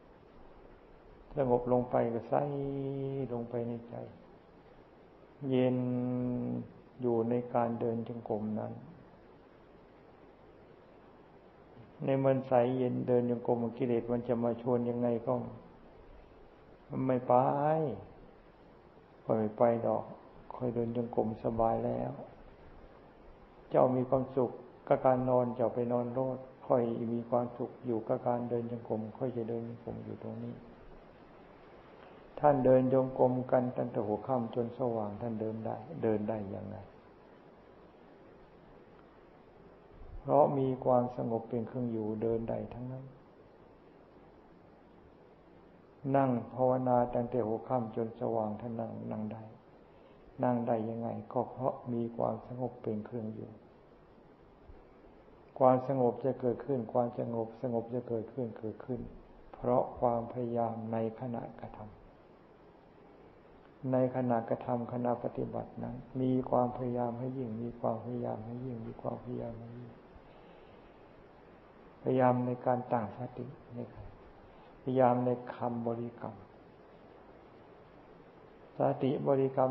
ไปก็ใส่ลงไปในใจเย็นอยู่ในการเดินจงกรมนั้นในมันใสเย็นเดินจงกรมกิเลสมันจะมาชวนยังไงก็มันไม่ไปค่อยไปดอกค่อยเดินจงกรมสบายแล้วเจ้ามีความสุขกับการนอนเจ้าไปนอนโลดค่อยมีความสุขอยู่กับการเดินจงกรมค่อยจะเดินจงกรมอยู่ตรงนี้ท่านเดินจงกรมกันตั้งแต่หัวค่ำจนสว่างท่านเดินได้ยังไงเพราะมีความสงบเป็นเครื่องอยู่เดินได้ทั้งนั้นนั่งภาวนาตั้งแต่หัวค่ำจนสว่างท่านนั่งได้ยังไงก็เพราะมีความสงบเป็นเครื่องอยู่ความสงบจะเกิดขึ้นความสงบจะเกิดขึ้นเพราะความพยายามในขณะกระทำในขณะกระทำขณะปฏิบัตินั้นมีความพยายามให้ยิ่งมีความพยายามให้ยิ่งมีความพยายามให้ยิ่งพยายามในการตั้งสติพยายามในคำบริกรรมสติบริกรรม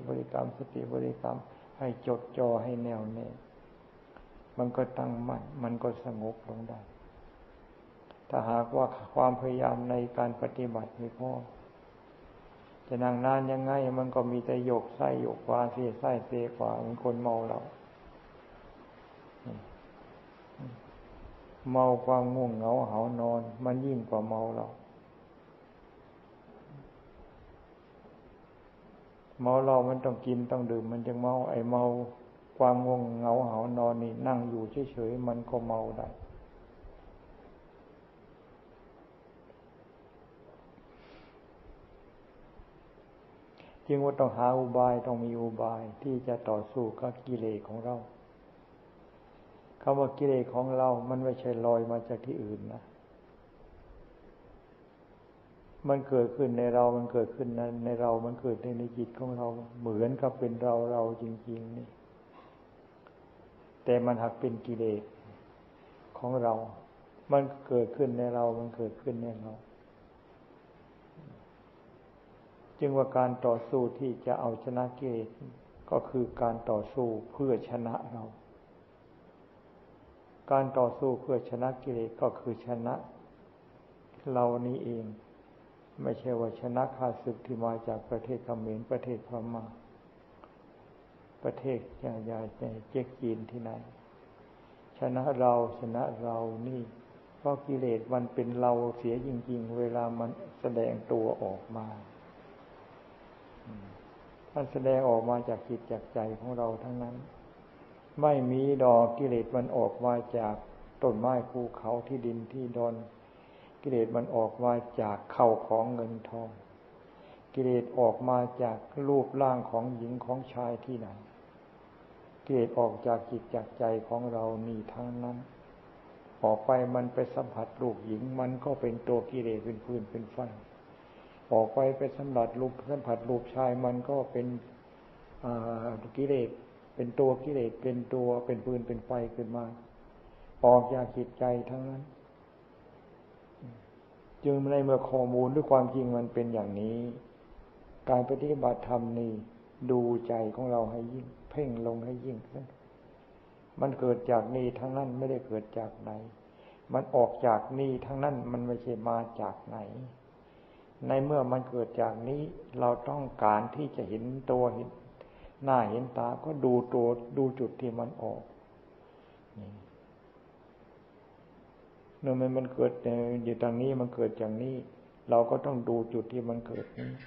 ให้จดจ่อให้แน่วแน่มันก็ตั้งมั่นมันก็สงบลงได้ถ้าหากว่าความพยายามในการปฏิบัติไม่พอจะนั่งนานยังไงมันก็มีแต่โยกซ้ายโยกขวาเสียซ้ายเสียขวาเหมือนคนเมาเราเมาความง่วงเหงาหาวนอนมันยิ่งกว่าเมาเรามันต้องกินต้องดื่มมันจึงเมาไอ้เมาความง่วงเหงาหาวนอนนี่นั่งอยู่เฉยๆมันก็เมาได้จึงว่าต้องหาอุบายต้องมีอุบายที่จะต่อสู้กับกิเลสของเราคำว่ากิเลสของเรามันไม่ใช่ลอยมาจากที่อื่นนะมันเกิดขึ้นในเรามันเกิดขึ้นในเรามันเกิดในจิตของเราเหมือนกับเป็นเราจริงๆนี่แต่มันหักเป็นกิเลสของเรามันเกิดขึ้นในเรามันเกิดขึ้นในเราจึงว่าการต่อสู้ที่จะเอาชนะกิเลสก็คือการต่อสู้เพื่อชนะเราการต่อสู้เพื่อชนะกิเลสก็คือชนะเรานี้เองไม่ใช่ว่าชนะข้าศึกที่มาจากประเทศเขมรประเทศพม่าประเทศเจ๊กจีนที่ไหนชนะเรานี่เพราะกิเลสมันเป็นเราเสียจริงๆเวลามันแสดงตัวออกมามันแสดงออกมาจากจิตจากใจของเราทั้งนั้นไม่มีดอกกิเลสมันออกมาจากต้นไม้ภูเขาที่ดินที่ดอนกิเลสมันออกมาจากเข้าของเงินทองกิเลสออกมาจากรูปร่างของหญิงของชายที่ไหนกิเลสออกจากจิตจากใจของเรานี่ทั้งนั้นออกไปมันไปสัมผัสรูปหญิงมันก็เป็นตัวกิเลสเป็นฟืนเป็นไฟออกไปสัมผัสรูปชายมันก็เป็นกิเลสเป็นตัวกิเลสเป็นตัวเป็นฟืนเป็นไฟขึ้นมาออกจากจิตใจทั้งนั้นจึงในเมื่อข้อมูลด้วยความจริงมันเป็นอย่างนี้การปฏิบัติธรรมนี่ดูใจของเราให้ยิ่งเพ่งลงให้ยิ่งขึ้นมันเกิดจากนี่ทั้งนั้นไม่ได้เกิดจากไหนมันออกจากนี่ทั้งนั้นมันไม่ใช่มาจากไหนในเมื่อมันเกิดจากนี้เราต้องการที่จะเห็นตัวเห็นหน้าเห็นตาก็ดูตัวดูจุดที่มันออกเนื่องมันเกิดอยู่ทางนี้มันเกิดจากนี้เราก็ต้องดูจุดที่มันเกิดนี้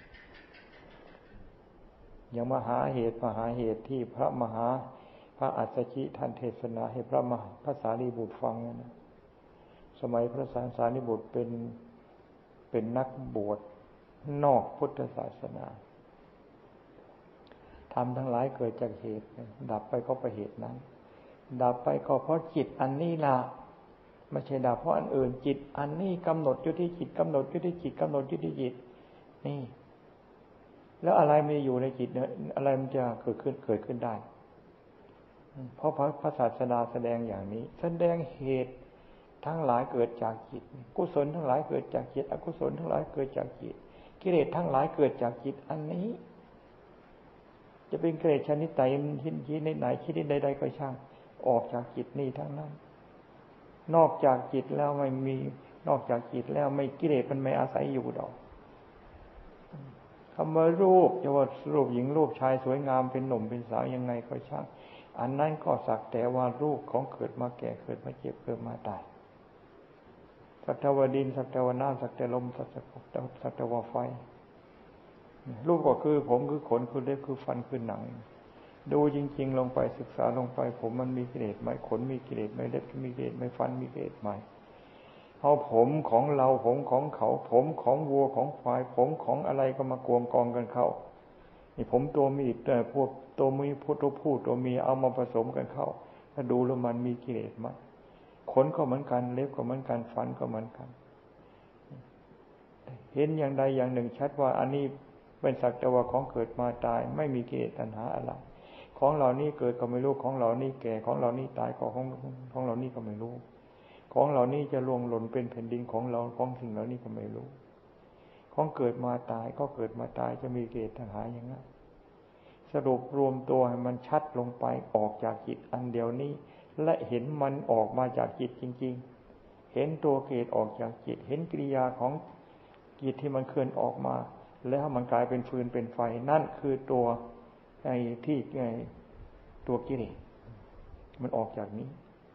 อย่างมหาเหตุที่พระอัสสชิท่านเทศนาให้พระสารีบุตรฟังนะสมัยพระสารีบุตรเป็นนักบวชนอกพุทธศาสนาธรรมทั้งหลายเกิดจากเหตุดับไปก็เพราะเหตุนั้นดับไปก็เพราะจิตอันนี้ล่ะไม่ใช่ดับเพราะอันอื่นจิตอันนี้กำหนดอยู่ที่จิตกำหนดอยู่ที่จิตกำหนดอยู่ที่จิตนี่แล้วอะไรมันอยู่ในจิตเนี่ยอะไรมันจะเกิดขึ้นได้เพราะพระศาสนาแสดงอย่างนี้แสดงเหตุทั้งหลายเกิดจากจิตกุศลทั้งหลายเกิดจากจิตอกุศลทั้งหลายเกิดจากจิตกิเลสทั้งหลายเกิดจากจิตอันนี้จะเป็นกิเลสชนิดใดชนิดไหนชนิดใดๆก็ช่างออกจากจิตนี้ทั้งนั้นนอกจากจิตแล้วไม่มีนอกจากจิตแล้วไม่กิเลสมันไม่อาศัยอยู่ดอกคำว่ารูปจะว่ารูปหญิงรูปชายสวยงามเป็นหนุ่มเป็นสาวยังไงก็ช่างอันนั้นก็สักแต่ว่ารูปของเกิดมาแก่เกิดมาเจ็บเกิดมาตายสักแต่ว่าดินสักแต่ว่าน้ำสักแต่ลมสักแต่ว่าไฟรูปก็คือผมคือขนคือเล็บคือฟันคือหนังดูจริงๆลงไปศึกษาลงไปผมมันมีกิเลสไหมขนมีกิเลสไหมเล็บมีกิเลสไหมฟันมีกิเลสไหมเอาผมของเราผมของเขาผมของวัวของควายผมของอะไรก็มากวงกองกันเข้านี่ผมตัวมีแต่พวกตัวมีตัวผู้ตัวเมียเอามาผสมกันเข้าถ้าดูแล้วมันมีกิเลสไหมขนก็เหมือนกันเล็บก็เหมือนกันฟันก็เหมือนกันเห็นอย่างใดอย่างหนึ่งชัดว่าอันนี้เป็นสักแต่ว่าของเกิดมาตายไม่มีกิเลสตัณหาอะไรของเหล่านี้เกิดก็ไม่รู้ของเหล่านี้แก่ของเหล่านี้ตายของเหล่านี้ก็ไม่รู้ของเหล่านี้จะล่วงหล่นเป็นแผ่นดินของเราของสิ่งเหล่านี้ก็ไม่รู้ของเกิดมาตายก็เกิดมาตายจะมีกิเลสตัณหาอย่างนั้นสรุปรวมตัวให้มันชัดลงไปออกจากจิตอันเดียวนี้และเห็นมันออกมาจากจิตจริงๆเห็นตัวกิเลสออกจากจิตเห็นกิริยาของจิตที่มันเคลื่อนออกมาแล้วมันกลายเป็นฟืนเป็นไฟนั่นคือตัวตัวกิเลสมันออกจากนี้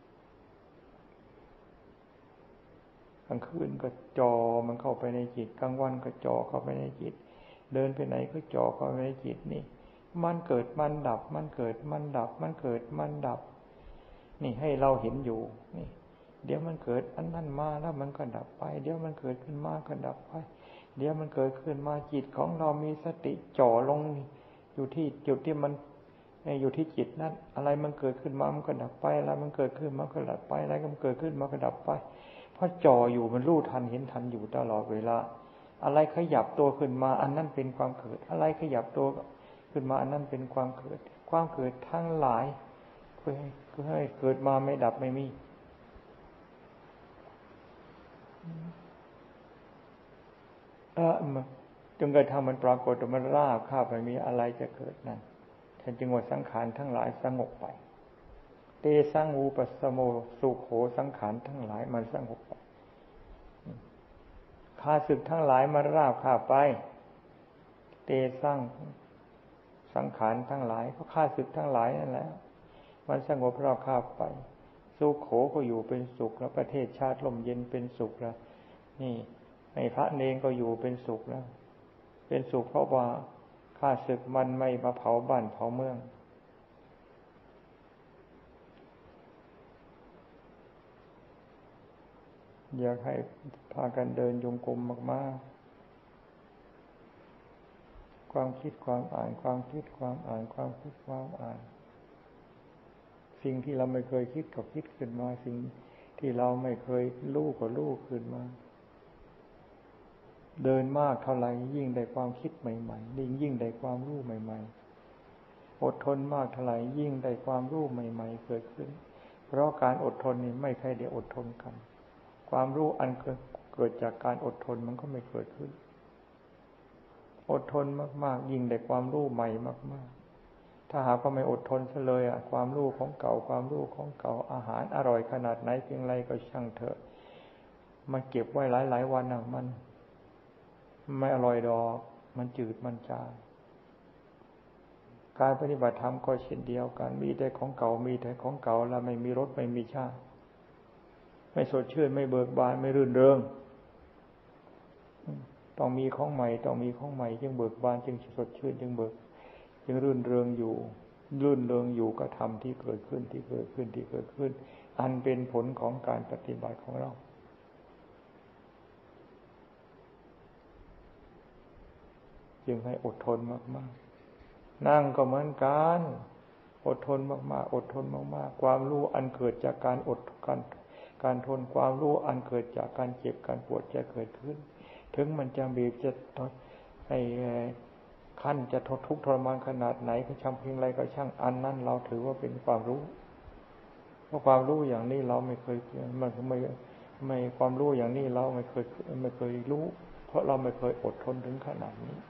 กลางคืนก็จอมันเข้าไปในจิตกลางวันก็จอเข้าไปในจิตเดินไปไหนก็จอเข้าไปในจิตนี่มันเกิดมันดับมันเกิดมันดับมันเกิดมันดับนี่ให้เราเห็นอยู่นี่เดี๋ยวมันเกิดอันนั้นมาแล้วมันก็ดับไปเดี๋ยวมันเกิดขึ้นมาก็ดับไปเดี๋ยวมันเกิดขึ้นมาจิตของเรามีสติจ่อลงอยู่ที่จุดที่มันอยู่ที่จิตนั้นอะไรมันเกิดขึ้นมามันก็ดับไปอะไรมันเกิดขึ้นมาก็ดับไปอะไรมันเกิดขึ้นมาก็ดับไปเพราะจ่ออยู่มันรู้ทันเห็นทันอยู่ตลอดเวลาอะไรขยับตัวขึ้นมาอันนั้นเป็นความเกิดอะไรขยับตัวขึ้นมาอันนั้นเป็นความเกิดความเกิดทั้งหลายเพื่อให้เกิดมาไม่ดับไม่มีจนกระทั่งมันปรากฏมันราบคาบไม่มีอะไรจะเกิดนั่นท่านจึงว่าสังขารทั้งหลายสงบไปเตสังอุปสโมสุโขสังขารทั้งหลายมันสงบไปข้าศึกทั้งหลายมันราบคาบไปเตสังสังขารทั้งหลายก็ข้าศึกทั้งหลายนั่นแหละมันสงบราบคาบไปสุโขก็อยู่เป็นสุขแล้วประเทศชาติลมเย็นเป็นสุขแล้วนี่ในพระเนรก็อยู่เป็นสุขแล้วเป็นสุขเพราะว่าข้าศึกมันไม่มาเผาบ้านเผาเมืองอยากให้พากันเดินจงกรมมากๆความคิดความอ่านความคิดความอ่านความคิดความอ่านสิ่งที่เราไม่เคยคิดก็คิดขึ้นมาสิ่งที่เราไม่เคยรู้ก็รู้ขึ้นมาเดินมากเท่าไหร่ยิ่งได้ความคิดใหม่ๆยิ่งได้ความรู้ใหม่ๆอดทนมากเท่าไหร่ยิ่งได้ความรู้ใหม่ๆเกิดขึ้นเพราะการอดทนนี่ไม่ใช่ได้อดทนกันความรู้อันเกิดจากการอดทนมันก็ไม่เกิดขึ้นอดทนมากๆยิ่งได้ความรู้ใหม่มากๆถ้าหากว่าไม่อดทนซะเลยความรู้ของเก่าความรู้ของเก่าอาหารอร่อยขนาดไหนเพียงไรก็ช่างเถอะมันเก็บไว้หลายๆวันมันไม่อร่อยดอกมันจืดมันจางการปฏิบัติธรรมก็เช่นเดียวกันมีแต่ของเก่ามีแต่ของเก่าแล้วไม่มีรสไม่มีชาติไม่สดชื่นไม่เบิกบานไม่รื่นเริงต้องมีของใหม่ต้องมีของใหม่จึงเบิกบานจึงสดชื่นจึงรื่นเริงอยู่ก็ทำที่เกิดขึ้นอันเป็นผลของการปฏิบัติของเราจึงให้อดทนมากๆนั่งก็เหมือนกันอดทนมากๆอดทนมากๆความรู้อันเกิดจากการอดการทนความรู้อันเกิดจากการเจ็บการปวดจะเกิดขึ้นถึงมันจะบีบจะให้ขั้นจะทุกข์ทรมานขนาดไหนก็ช่างเพียงไรก็ช่างอันนั้นเราถือว่าเป็นความรู้เพราะความรู้อย่างนี้เราไม่เคยไม่ความรู้อย่างนี้เราไม่เคยรู้เพราะเราไม่เคยอดทนถึงขนาดนี้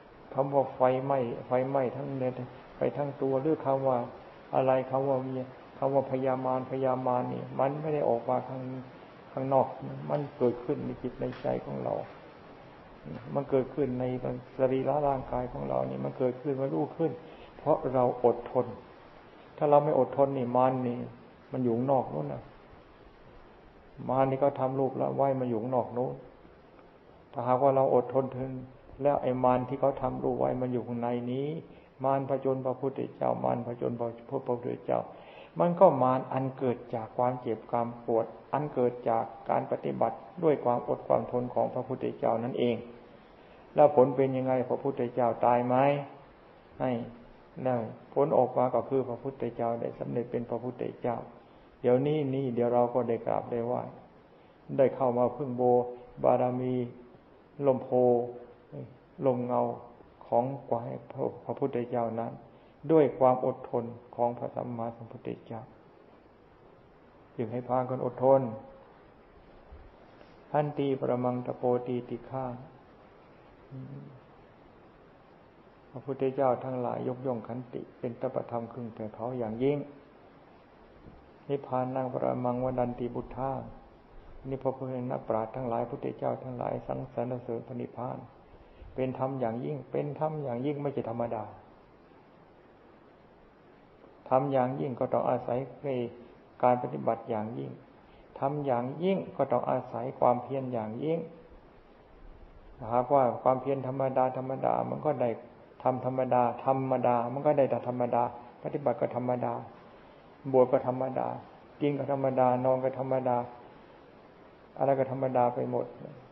คำว่าไฟไหม้ทั้งเน็ตไปทั้งตัวหรือคำว่าอะไรคำว่ามีคำว่าพยามารนี่มันไม่ได้ออกมาข้างนอกมันเกิดขึ้นในจิตในใจของเรามันเกิดขึ้นในสรีระร่างกายของเรานี่มันเกิดขึ้นมารู้ขึ้นเพราะเราอดทนถ้าเราไม่อดทนนี่มันอยู่นอกนู้นนะมารนี่ก็ทำรูปแล้วไว้มาอยู่นอกนู้นถ้าหากว่าเราอดทนถึงแล้วไอ้มารที่เขาทำรูปไว้มันอยู่ข้างในนี้มารผจญพระพุทธเจ้ามารผจญพระพุทธเจ้ามันก็มารอันเกิดจากความเจ็บความปวดอันเกิดจากการปฏิบัติด้วยความอดความทนของพระพุทธเจ้านั่นเองแล้วผลเป็นยังไงพระพุทธเจ้าตายไหมให้ได้ผลออกมาก็คือพระพุทธเจ้าได้สำเร็จเป็นพระพุทธเจ้าเดี๋ยวนี้เดี๋ยวเราก็ได้กราบได้ไหว้ได้เข้ามาพึ่งโบบารมีลมโพลมเงาของพระพุทธเจ้านั้นด้วยความอดทนของพระสัมมาสัมพุทธเจ้าจึงให้พากันอดทนทันตีประมังตะโปตีติฆาพระพุทธเจ้าทั้งหลายยกย่องขันติเป็นตปธรรมครึ่งแผ่เผาอย่างยิ่งนิพพานังประมังวดันติบุทธานี่พระพุทธนักปราชญ์ทั้งหลายพุทธเจ้าทั้งหลายสรรเสริญพระนิพพานเป็นธรรมอย่างยิ่งเป็นธรรมอย่างยิ่งไม่ใช่ธรรมดาธรรมอย่างยิ่งก็ต้องอาศัยในการปฏิบัติอย่างยิ่งธรรมอย่างยิ่งก็ต้องอาศัยความเพียรอย่างยิ่งหากว่าความเพียรธรรมดามันก็ได้ทำธรรมดามันก็ได้แต่ธรรมดาปฏิบัติก็ธรรมดาบวชก็ธรรมดากินก็ธรรมดานอนก็ธรรมดาอะไรก็ธรรมดาไปหมด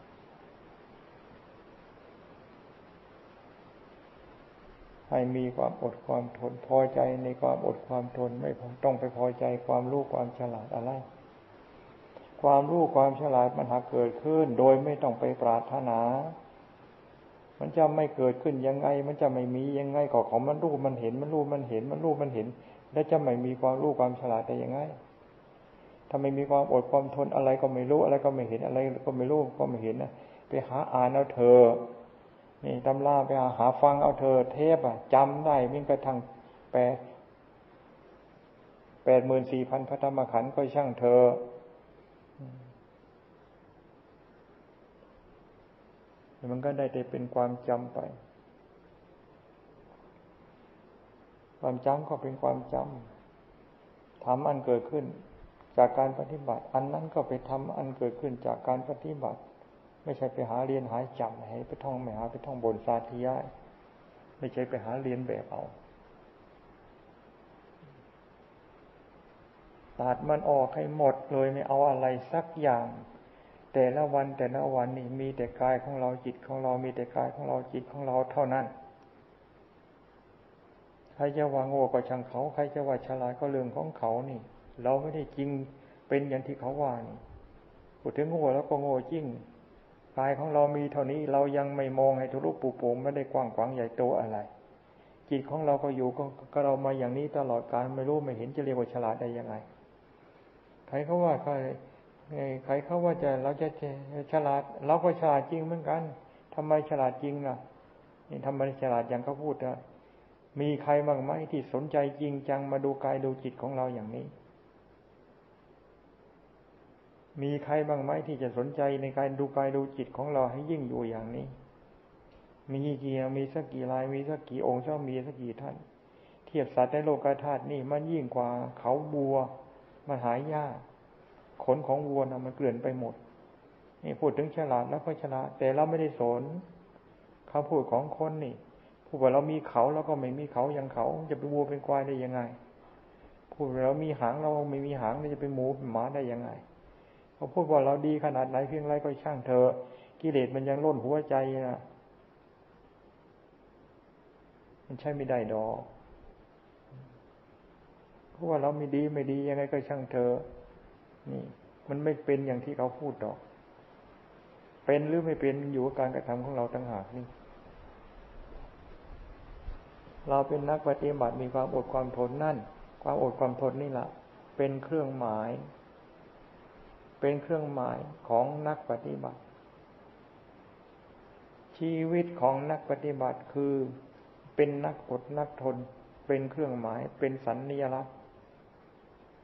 ให้มีความอดความทนพอใจในความอดความทนไม่ต้องไปพอใจความรู้ความฉลาดอะไรความรู้ความฉลาดมันหากเกิดขึ้นโดยไม่ต้องไปปรารถนามันจะไม่เกิดขึ้นยังไงมันจะไม่มียังไงก็ของมันรู้มันเห็นแล้วจะไม่มีความรู้ความฉลาดได้ยังไงถ้าไม่มีความอดความทนอะไรก็ไม่รู้อะไรก็ไม่เห็นอะไรก็ไม่รู้ก็ไม่เห็นนะไปหาอ่านเอาเถอะนี่ตำราไปหาฟังเอาเถอะเทปจำได้มิ่งกระทั่ง84,000 พระธรรมขันธ์ก็ช่างเถอะมันก็ได้แต่เป็นความจำไปความจำก็เป็นความจำทำอันเกิดขึ้นจากการปฏิบัติอันนั้นก็ไปทำอันเกิดขึ้นจากการปฏิบัติไม่ใช่ไปหาเรียนหาจำให้ไปท่องไม่หาไปท่องบนสาธยายไม่ใช่ไปหาเรียนแบบเอาตัดมันออกให้หมดเลยไม่เอาอะไรสักอย่างแต่ละวันนี่มีแต่กายของเราจิตของเรามีแต่กายของเราจิตของเราเท่านั้นใครจะว่าโง่ก็ช่างเขาใครจะว่าฉลาดก็เรื่องของเขานี่เราไม่ได้จริงเป็นอย่างที่เขาว่านี่พูดถึงโง่แล้วก็โง่จริงกายของเรามีเท่านี้เรายังไม่มองให้ทะลุปูโป่งไม่ได้กว้างขวางใหญ่โตอะไรจิตของเราก็อยู่ก็เรามาอย่างนี้ตลอดกาลไม่รู้ไม่เห็นจะเรียกว่าฉลาดได้ยังไงใครเขาว่าเราจะฉลาดเราก็ฉลาดจริงเหมือนกันทำไมฉลาดจริงล่ะนี่ทำไมฉลาดอย่างเขาพูดนะมีใครบ้างไหมที่สนใจจริงจังมาดูกายดูจิตของเราอย่างนี้มีใครบ้างไหมที่จะสนใจในการดูกายดูจิตของเราให้ยิ่งอยู่อย่างนี้มีสักกี่รายมีสักกี่องค์เจ้ามีสักกี่ท่านเทียบสัตว์ในโลกธาตุนี่มันยิ่งกว่าเขาบัวมันหายากขนของวัวนะมันเกลื่อนไปหมดนี่พูดถึงฉลาดแล้วก็ฉลาดแต่เราไม่ได้สนเขาพูดของคนนี่พูดว่าเรามีเขาแล้วก็ไม่มีเขาอย่างเขาจะเป็นวัวเป็นควายได้ยังไงพูดว่าเรามีหางเราไม่มีหางจะเป็นหมูเป็นหมาได้ยังไงเขาพูดว่าเราดีขนาดไหนเพียงไรก็ช่างเถอะกิเลสมันยังล้นหัวใจนะมันใช่ไม่ได้ดอกเพราะว่าเราไม่ดียังไงก็ช่างเถอะนี่มันไม่เป็นอย่างที่เขาพูดดอกเป็นหรือไม่เป็นอยู่กับการกระทำของเราต่างหากนี่เราเป็นนักปฏิบัติมีความอดความทนนั่นความอดความทนนี่แหละเป็นเครื่องหมายของนักปฏิบัติชีวิตของนักปฏิบัติคือเป็นนักอดนักทนเป็นเครื่องหมายเป็นสัญลักษณ์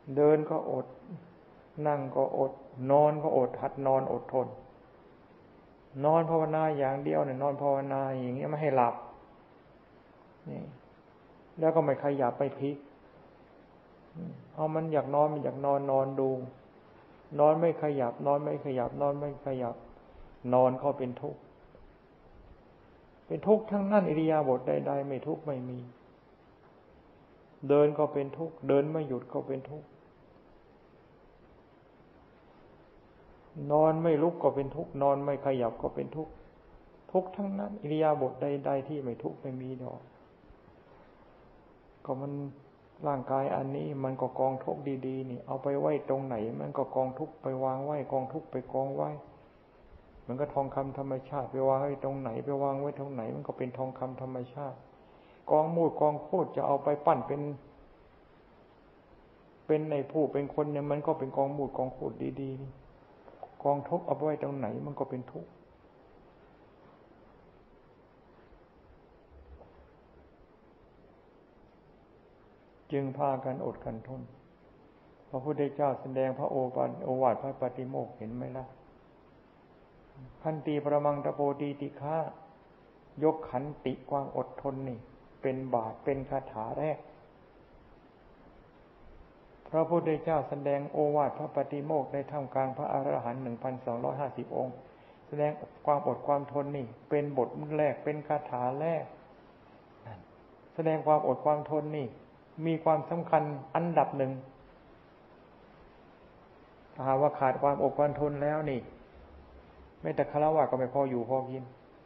เดินก็อดนั่งก็อดนอนก็อดหัดนอนอดทนนอนภาวนาอย่างเดียวเนี่ยนอนภาวนาอย่างเงี้ยไม่ให้หลับนี่แล้วก็ไม่ขยับไปพลิกเอามันอยากนอนมันอยากนอนนอนดูนอนไม่ขยับนอนไม่ขยับนอนไม่ขยับนอนก็เป็นทุกข์เป็นทุกข์ทั้งนั้นอิริยาบถใดๆไม่ทุกข์ไม่มีเดินก็เป็นทุกข์เดินไม่หยุดก็เป็นทุกข์นอนไม่ลุกก็เป็นทุกข์นอนไม่ขยับก็เป็นทุกข์ทุกข์ทั้งนั้นอิริยาบถใดๆที่ไม่ทุกข์ไม่มีดอกก็มันร่างกายอันนี้มันก็กองทุกข์ดีๆนี่เอาไปไว้ตรงไหนมันก็กองทุกข์ไปวางไว้กองทุกข์ไปกองไว้มันก็ทองคำธรรมชาติไปวางไว้ตรงไหนไปวางไว้ตรงไหนมันก็เป็นทองคำธรรมชาติกองมูดกองโคตรจะเอาไปปั้นเป็นในผู้เป็นคนเนี่ยมันก็เป็นกองมูดกองโคตรดีๆนี่กองทุกข์เอาไว้ตรงไหนมันก็เป็นทุกข์จึงพากันอดกันทนพระพุทธเจ้าแสดงพระโอวาทพระปฏิโมกข์เห็นไหมล่ะขันติประมังตะโพตีติฆายกขันติความอดทนนี่เป็นบาตรเป็นคาถาแรกพระพุทธเจ้าแสดงโอวาทพระปฏิโมกข์ในท่ามกลางพระอรหันต์ 1,250 องค์แสดงความอดความทนนี่เป็นบทแรกเป็นคาถาแรกแสดงความอดความทนนี่มีความสำคัญอันดับหนึ่งถ้าหากว่าขาดความอดความทนแล้วนี่แม้แต่ฆราวาสก็ไม่พออยู่พอกิน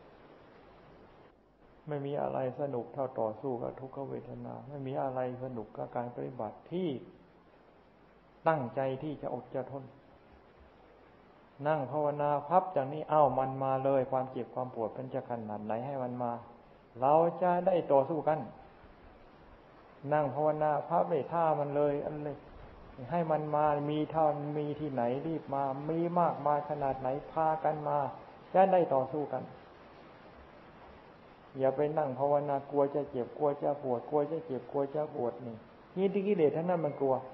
ไม่มีอะไรสนุกเท่าต่อสู้กับทุกขเวทนาไม่มีอะไรสนุกกับการปฏิบัติที่ตั้งใจที่จะอดจะทนนั่งภาวนาพับจากนี้มันมาเลยความเจ็บความปวดเป็นจะขนาดไหนให้มันมาเราจะได้ต่อสู้กันนั่งภาวนาพับเลยท่ามันเลยอันเลยให้มันมามีเท่ามีที่ไหนรีบมามีมากมาขนาดไหนพากันมาจะได้ต่อสู้กันอย่าไปนั่งภาวนากลัวจะเจ็บกลัวจะปวดกลัวจะเจ็บกลัวจะปวดนี่กิเลสทั้งนั้นมันกลัว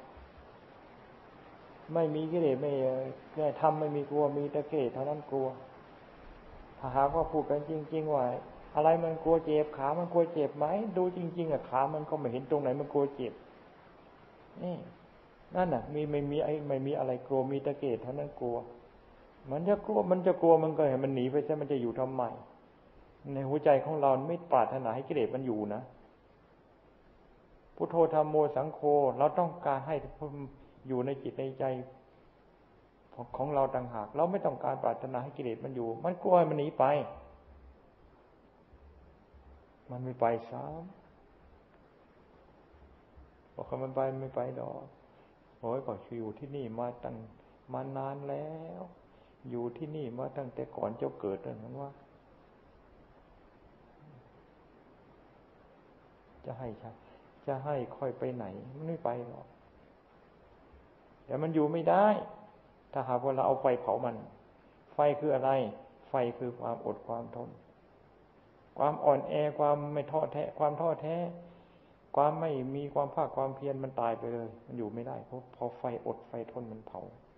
ไม่มีกิเลสไม่ทำไม่มีกลัวมีแต่กิเลสเท่านั้นกลัวถ้าหากว่าพูดกันจริงๆว่าอะไรมันกลัวเจ็บขามันกลัวเจ็บไหมดูจริงๆขามันก็ไม่เห็นตรงไหนมันกลัวเจ็บนี่นั่นน่ะไม่มีอะไรกลัวมีแต่กิเลสเท่านั้นกลัวมันจะกลัวมันก็ให้มันหนีไปซะมันจะอยู่ทำไมในหัวใจของเราไม่ปรารถนาให้กิเลสมันอยู่นะพุทโธธัมโมสังโฆเราต้องการให้อยู่ในจิตในใจของเราต่างหากเราไม่ต้องการปรารถนาให้กิเลสมันอยู่มันกลัวมันหนีไปมันไม่ไปซ้ำบอกว่ามันไปไม่ไปดอกโอ้ยก็อยู่ที่นี่มานานแล้วอยู่ที่นี่มาตั้งแต่ก่อนเจ้าเกิดนั่นนั้นว่าจะให้ค่อยไปไหนมันไม่ไปหรอกแต่มันอยู่ไม่ได้ถ้าหากว่าเราเอาไฟเผามันไฟคืออะไรไฟคือความอดความทนความอ่อนแอความไม่ท้อแท้ความท้อแท้ความไม่มีความภาคความเพียรมันตายไปเลยมันอยู่ไม่ได้เพราะพอไฟอดไฟทนมันเผา